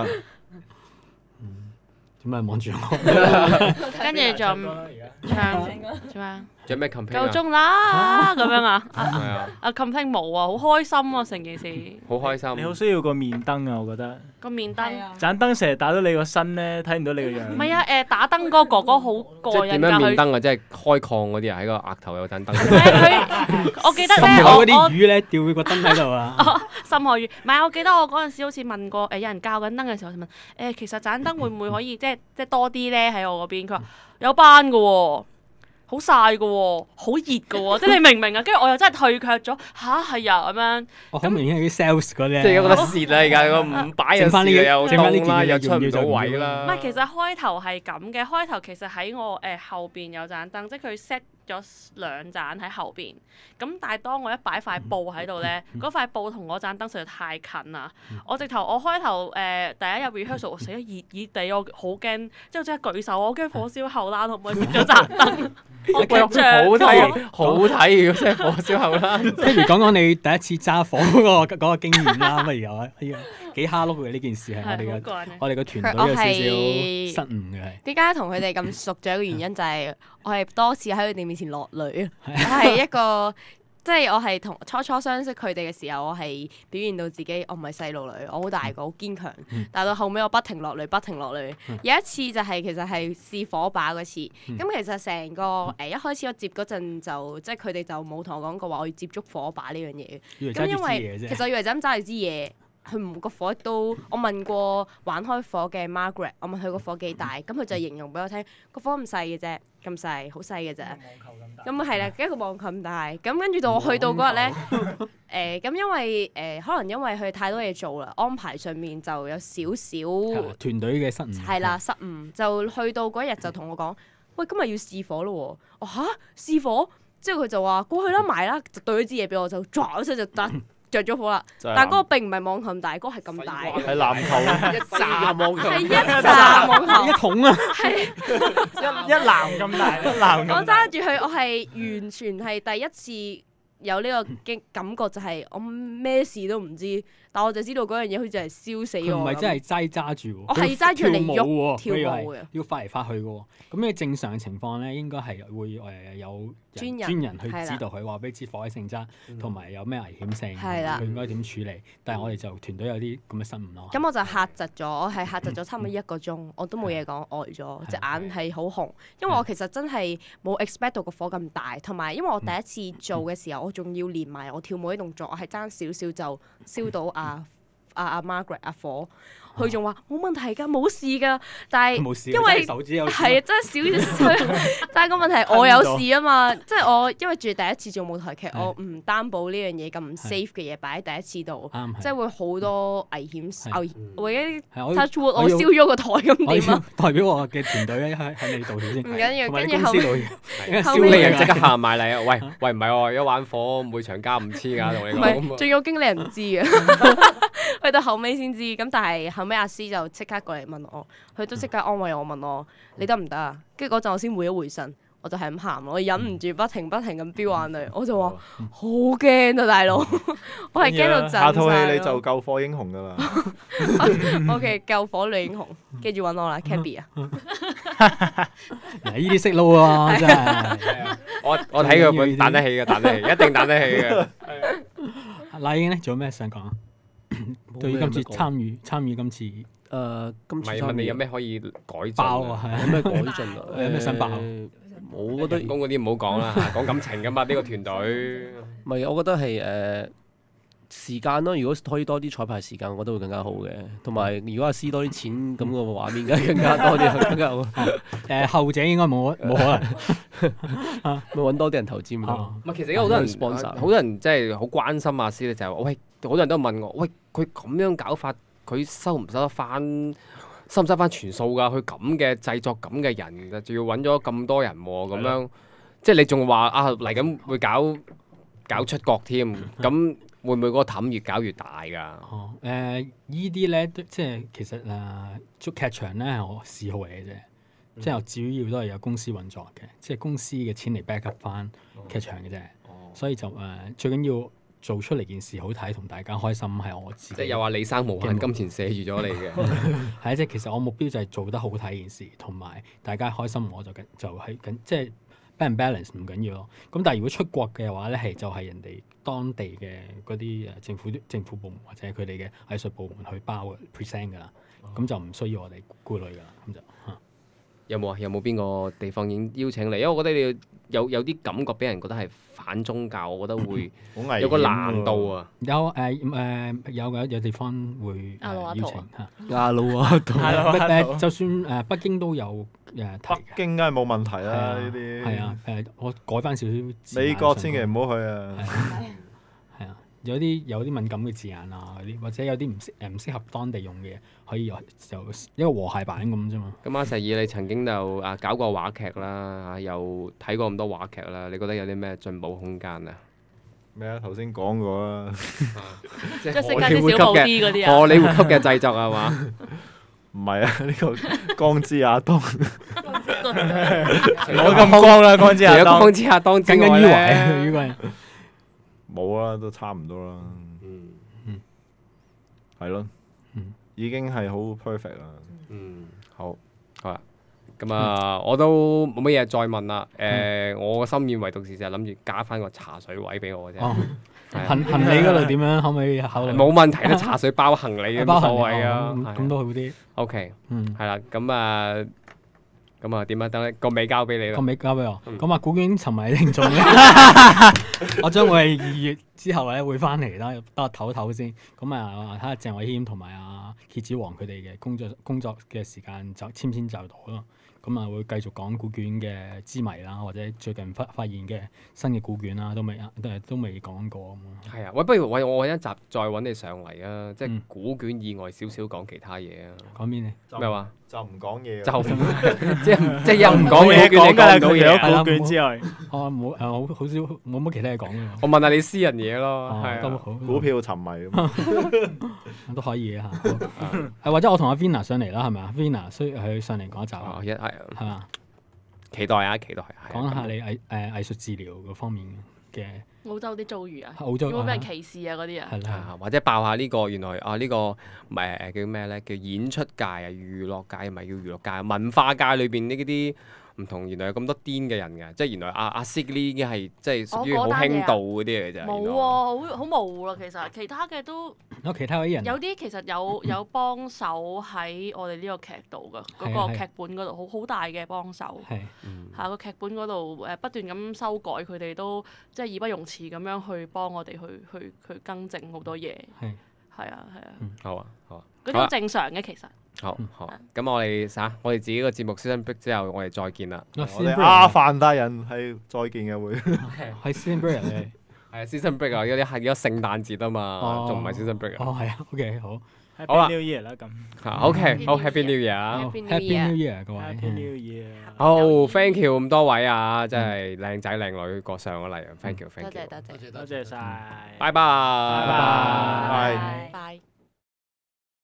S5: 點解望住我？
S6: 跟住仲唱做咩？
S2: 仲有咩 campaign
S6: 夠鐘啦咁樣啊！
S2: 係啊，
S6: 阿 campaign 冇啊，好開心啊成件事。
S2: 好開心。
S7: 你好需要個面燈啊，我覺得。
S6: 個面燈。
S7: 盞燈成日打到你個身咧，睇唔到你個樣。
S6: 唔係啊，打燈嗰個哥哥好過
S2: 即係點樣
S6: 癮㗎，佢。
S2: 面燈啊？即係開礦嗰啲啊，喺個額頭有盞燈。
S6: 我記得咧，
S5: 深海嗰啲
S6: 我
S5: 魚咧，吊佢個燈喺度啊！
S6: 深海魚，唔係我記得我嗰陣時好似問過有人教緊燈嘅時候，就問其實盞燈會唔會可以即係多啲咧喺我嗰邊？佢話有班㗎喎。好曬㗎喎，好熱㗎喎，即係你明唔明啊？跟住我又真係退卻咗，係啊咁樣。
S5: 我好明顯係啲 sales 嗰啲。
S2: 即係覺得蝕啦，而家個5擺又蝕又凍啦，又出唔到位啦。
S6: 唔係，其實開頭係咁嘅，開頭其實喺我後邊有盞燈，即係佢 set 咗2盞喺後邊。咁但係當我一擺塊布喺度咧，嗰塊布同嗰盞燈實在太近啦。我開頭第一日 rehearsal， 我死得熱熱地，我好驚，之後即係舉手，我驚火燒後欄，可唔可以熄咗盞燈？我緊張。
S2: 好睇，如果真係火燒後欄。
S5: 不如講講你第一次揸火嗰個經驗啦，不如有幾蝦碌嘅呢件事係我哋嘅團隊有少少失誤嘅係。
S8: 點解同佢哋咁熟？仲有一個原因就係我係多次喺佢哋面前落淚。我係一個即係我係同初相識佢哋嘅時候，我係表現到自己我唔係細路女，我好大個，好堅強。但到後尾我不停落淚，不停落淚。有一次就係其實係試火把嗰次。咁其實成個一開始我接嗰陣就即係佢哋就冇同我講過話我要接觸火把呢樣嘢。咁因為其實我以為就咁揸住支嘢。佢唔個火都，我問過玩開火嘅 Margaret， 我問佢個火幾大，咁佢就形容俾我聽，個火咁細嘅啫，咁細，好細嘅啫。咁係啦，一個網球咁大。咁跟住到我去到嗰日咧，咁因為可能因為佢太多嘢做啦，安排上面就有少少
S5: 團隊嘅失誤。
S8: 係啦，失誤就去到嗰日就同我講，喂，今日要試火咯喎！我嚇試火，之後佢就話過去啦，埋啦，就對咗支嘢俾我，就唰一聲就得。着咗火啦，但係嗰個並唔係網球咁大，嗰個係咁大，
S3: 係籃球
S2: 一紮網球，
S8: 係一紮網球，
S5: 一桶啊，
S8: 係
S7: 一籃咁大，一籃咁大。
S8: 我揸住佢，我係完全係第一次有呢個感覺，就係我咩事都唔知，但我就知道嗰樣嘢好似係燒死我。
S5: 唔係真係齋揸住喎，
S8: 我係揸住嚟喐
S5: 跳舞
S8: 嘅，
S5: 要發嚟發去嘅喎。咁你正常嘅情況咧，應該係會有專人去指導佢，話俾支火嘅性質，同埋有咩危險性，佢應該點處理。但係我哋就團隊有啲咁嘅失誤咯。
S8: 咁我就嚇窒咗，我係嚇窒咗差唔多1個鐘，我都冇嘢講，呆咗，隻眼係好紅，因為我其實真係冇 expect 到個火咁大，同埋因為我第一次做嘅時候，我仲要連埋我跳舞啲動作，我係爭少少就燒到阿 Margaret 阿火。佢仲話冇問題㗎，冇事㗎，但係因為係啊，真係少少，但係個問題我有事啊嘛，即係我因為住第一次做舞台劇，我唔擔保呢樣嘢咁 safe 嘅嘢擺喺第一次度，即係會好多危險，我已經 touch wood，我燒咗個台咁點啊？
S5: 代表我嘅團隊咧喺你道歉先，
S8: 唔緊要，跟住
S2: 後尾人即刻行埋嚟啊！喂，唔係喎，一玩火每場加5次㗎，同你講。
S8: 唔係，仲有經理人唔知嘅，去到後尾先知。咁但係後尾阿師就即刻過嚟問我，佢都即刻安慰我，問我你得唔得啊？跟住嗰陣我先回一回神， 我就係咁喊，我忍唔住不停咁飆眼淚，我就話好驚啊大佬，我係驚到震晒咯。
S3: 下套戲你就救火英雄㗎啦。
S8: OK， 救火女英雄，記住揾我啦 ，Cabby 啊！
S5: 嗱，呢啲識撈啊，真係。
S2: 我睇佢本彈得起嘅，一定彈得起嘅。
S5: 那英咧，仲有咩想講啊？對於今次參與今次
S2: 唔係問你有咩可以改進
S5: 爆啊？係
S9: 有咩改進啊？
S5: 有咩想爆？
S9: 我覺得
S2: 人工嗰啲唔好講啦，講感情㗎嘛呢個團隊。
S9: 唔係，我覺得係時間咯。如果可以多啲彩排時間，我覺得會更加好嘅。同埋如果阿 C 多啲錢，咁個畫面梗係更加多啲，更加好。
S5: 後者應該冇可能。
S9: 咪揾多啲人投資咪得。
S2: 唔係，其實而家好多人 sponsor，好多人即係好關心阿 C 咧，就係話喂，好多人都問我，喂，佢咁樣搞法，佢收唔收得翻？收唔收翻全數㗎？佢咁嘅製作咁嘅人，仲要揾咗咁多人喎，咁樣即係你仲話啊嚟緊會搞出國添，咁會唔會嗰個氹越搞越大㗎？
S5: 依啲咧即係其實做劇場咧係我嗜好嚟嘅啫，即係我主要都係有公司運作嘅，即係公司嘅錢嚟 back up 翻劇場嘅啫，所以就最緊要做出嚟件事好睇，同大家開心係我自己。
S2: 即係又話李生無限金錢射住咗你嘅。
S5: 係即係其實我目標就係做得好睇件事，同埋大家開心，我就係緊即係 balance 唔緊要咯。咁但係如果出國嘅話咧，就係人哋當地嘅嗰啲政府部門或者佢哋嘅藝術部門去包嘅 present 㗎啦，咁就唔需要我哋顧慮㗎啦，咁就
S2: 有冇啊？有冇邊個地方已經邀請你？因為我覺得你有啲感覺俾人覺得係反宗教，我覺得會有個難度啊。
S5: 有地方會邀請嚇。
S9: 亞魯亞圖
S5: 就算北京都有
S3: 北京梗係冇問題啦，呢啲
S5: 係啊我改翻少少。
S3: 美國千祈唔好去啊！
S5: 係啊，有啲敏感嘅字眼啊，或者有啲唔適合當地用嘅嘢，可以就一個和諧版咁啫嘛。
S2: 咁阿石爾，你曾經就搞過話劇啦，又睇過咁多話劇啦，你覺得有啲咩進步空間啊？
S3: 咩啊？頭先講過啦，
S6: 即係升級啲小步啲嗰啲啊！
S2: 荷里活級嘅製作係嘛？
S3: 唔係啊，呢個光之亞當，
S7: 冇咁光啦，光之亞當。
S2: 光之亞當之外咧，
S3: 冇啦，都差唔多啦。係咯，已經係好 perfect 啦。
S2: 好啦，咁我都冇乜嘢再問啦。我個心願唯獨是就係諗住加翻個茶水位俾我嘅啫。
S5: 行李嗰度點樣？可唔可以考慮？
S2: 冇問題啦，茶水包行李冇所謂啊。
S5: 咁都好啲。
S2: OK，係啦，咁啊點啊？等個尾交俾你啦。
S5: 個尾交俾我。咁古卷沉迷聽眾咧，我將會2月之後咧會翻嚟啦，得我唞一唞先。咁睇下鄭偉謙同埋蠍子王佢哋嘅工作嘅時間就簽就到咯。咁會繼續講古卷嘅之謎啦，或者最近發現嘅新嘅古卷啦，都未講過咁啊。
S2: 係啊，不如我揾一集再揾你上嚟啊！即係古卷以外少少講其他嘢啊。
S5: 講邊呢？
S2: 咩話？
S3: 就唔講嘢。
S2: 即係又唔講嘢，講唔到嘢。
S7: 古卷之外，
S5: 好少冇乜其他嘢講嘅。
S2: 我問下你私人嘢咯，
S5: 都好。
S3: 股票沉迷咁
S5: 都可以嘅嚇。或者我同阿 Vina 上嚟啦，係咪啊 Vina 需要佢上嚟講一集係嘛？
S2: 期待啊！期待
S5: 講下你藝術治療嗰方面嘅
S6: 澳洲啲遭遇啊，
S5: 澳洲
S6: 有冇俾人歧視啊嗰啲啊？
S5: 係啦，
S2: 或者爆下呢個原來呢個叫咩咧？叫演出界啊，娛樂界唔係叫娛樂界，文化界裏邊呢啲唔同，原來有咁多癲嘅人嘅，即係原來阿 Sig 呢已經係即係屬於好輕度嗰啲嚟嘅啫。
S6: 冇喎，好模糊啦，其他嘅都
S5: 有其他啲人，
S6: 有啲其實有幫手喺我哋呢個劇度嘅嗰個劇本嗰度，好大嘅幫手。係個劇本嗰度不斷咁修改，佢哋都即係義不容辭咁樣去幫我哋去更正好多嘢。係啊。
S2: 好啊。
S6: 嗰啲好正常嘅其實。
S2: 好，咁我哋自己個節目 Season Break 之後，我哋再見啦。
S3: 我哋阿凡達人係再見嘅會。
S5: 係 Season Break 嘅。
S2: 係 Season Break 啊！而家係聖誕節啊嘛，仲唔係 Season Break 啊？
S5: 係啊。OK， 好。
S7: Happy New Year 啦咁。
S2: OK， 好 Happy New Year 啊
S5: ！Happy New Year 各位。
S7: Happy New Year。
S2: 好 ，Thank you 咁多位啊！真係靚仔靚女過上咗嚟啊！Thank you，
S8: 多謝。
S7: 多謝晒。
S2: 拜拜。
S3: 拜。
S8: 拜。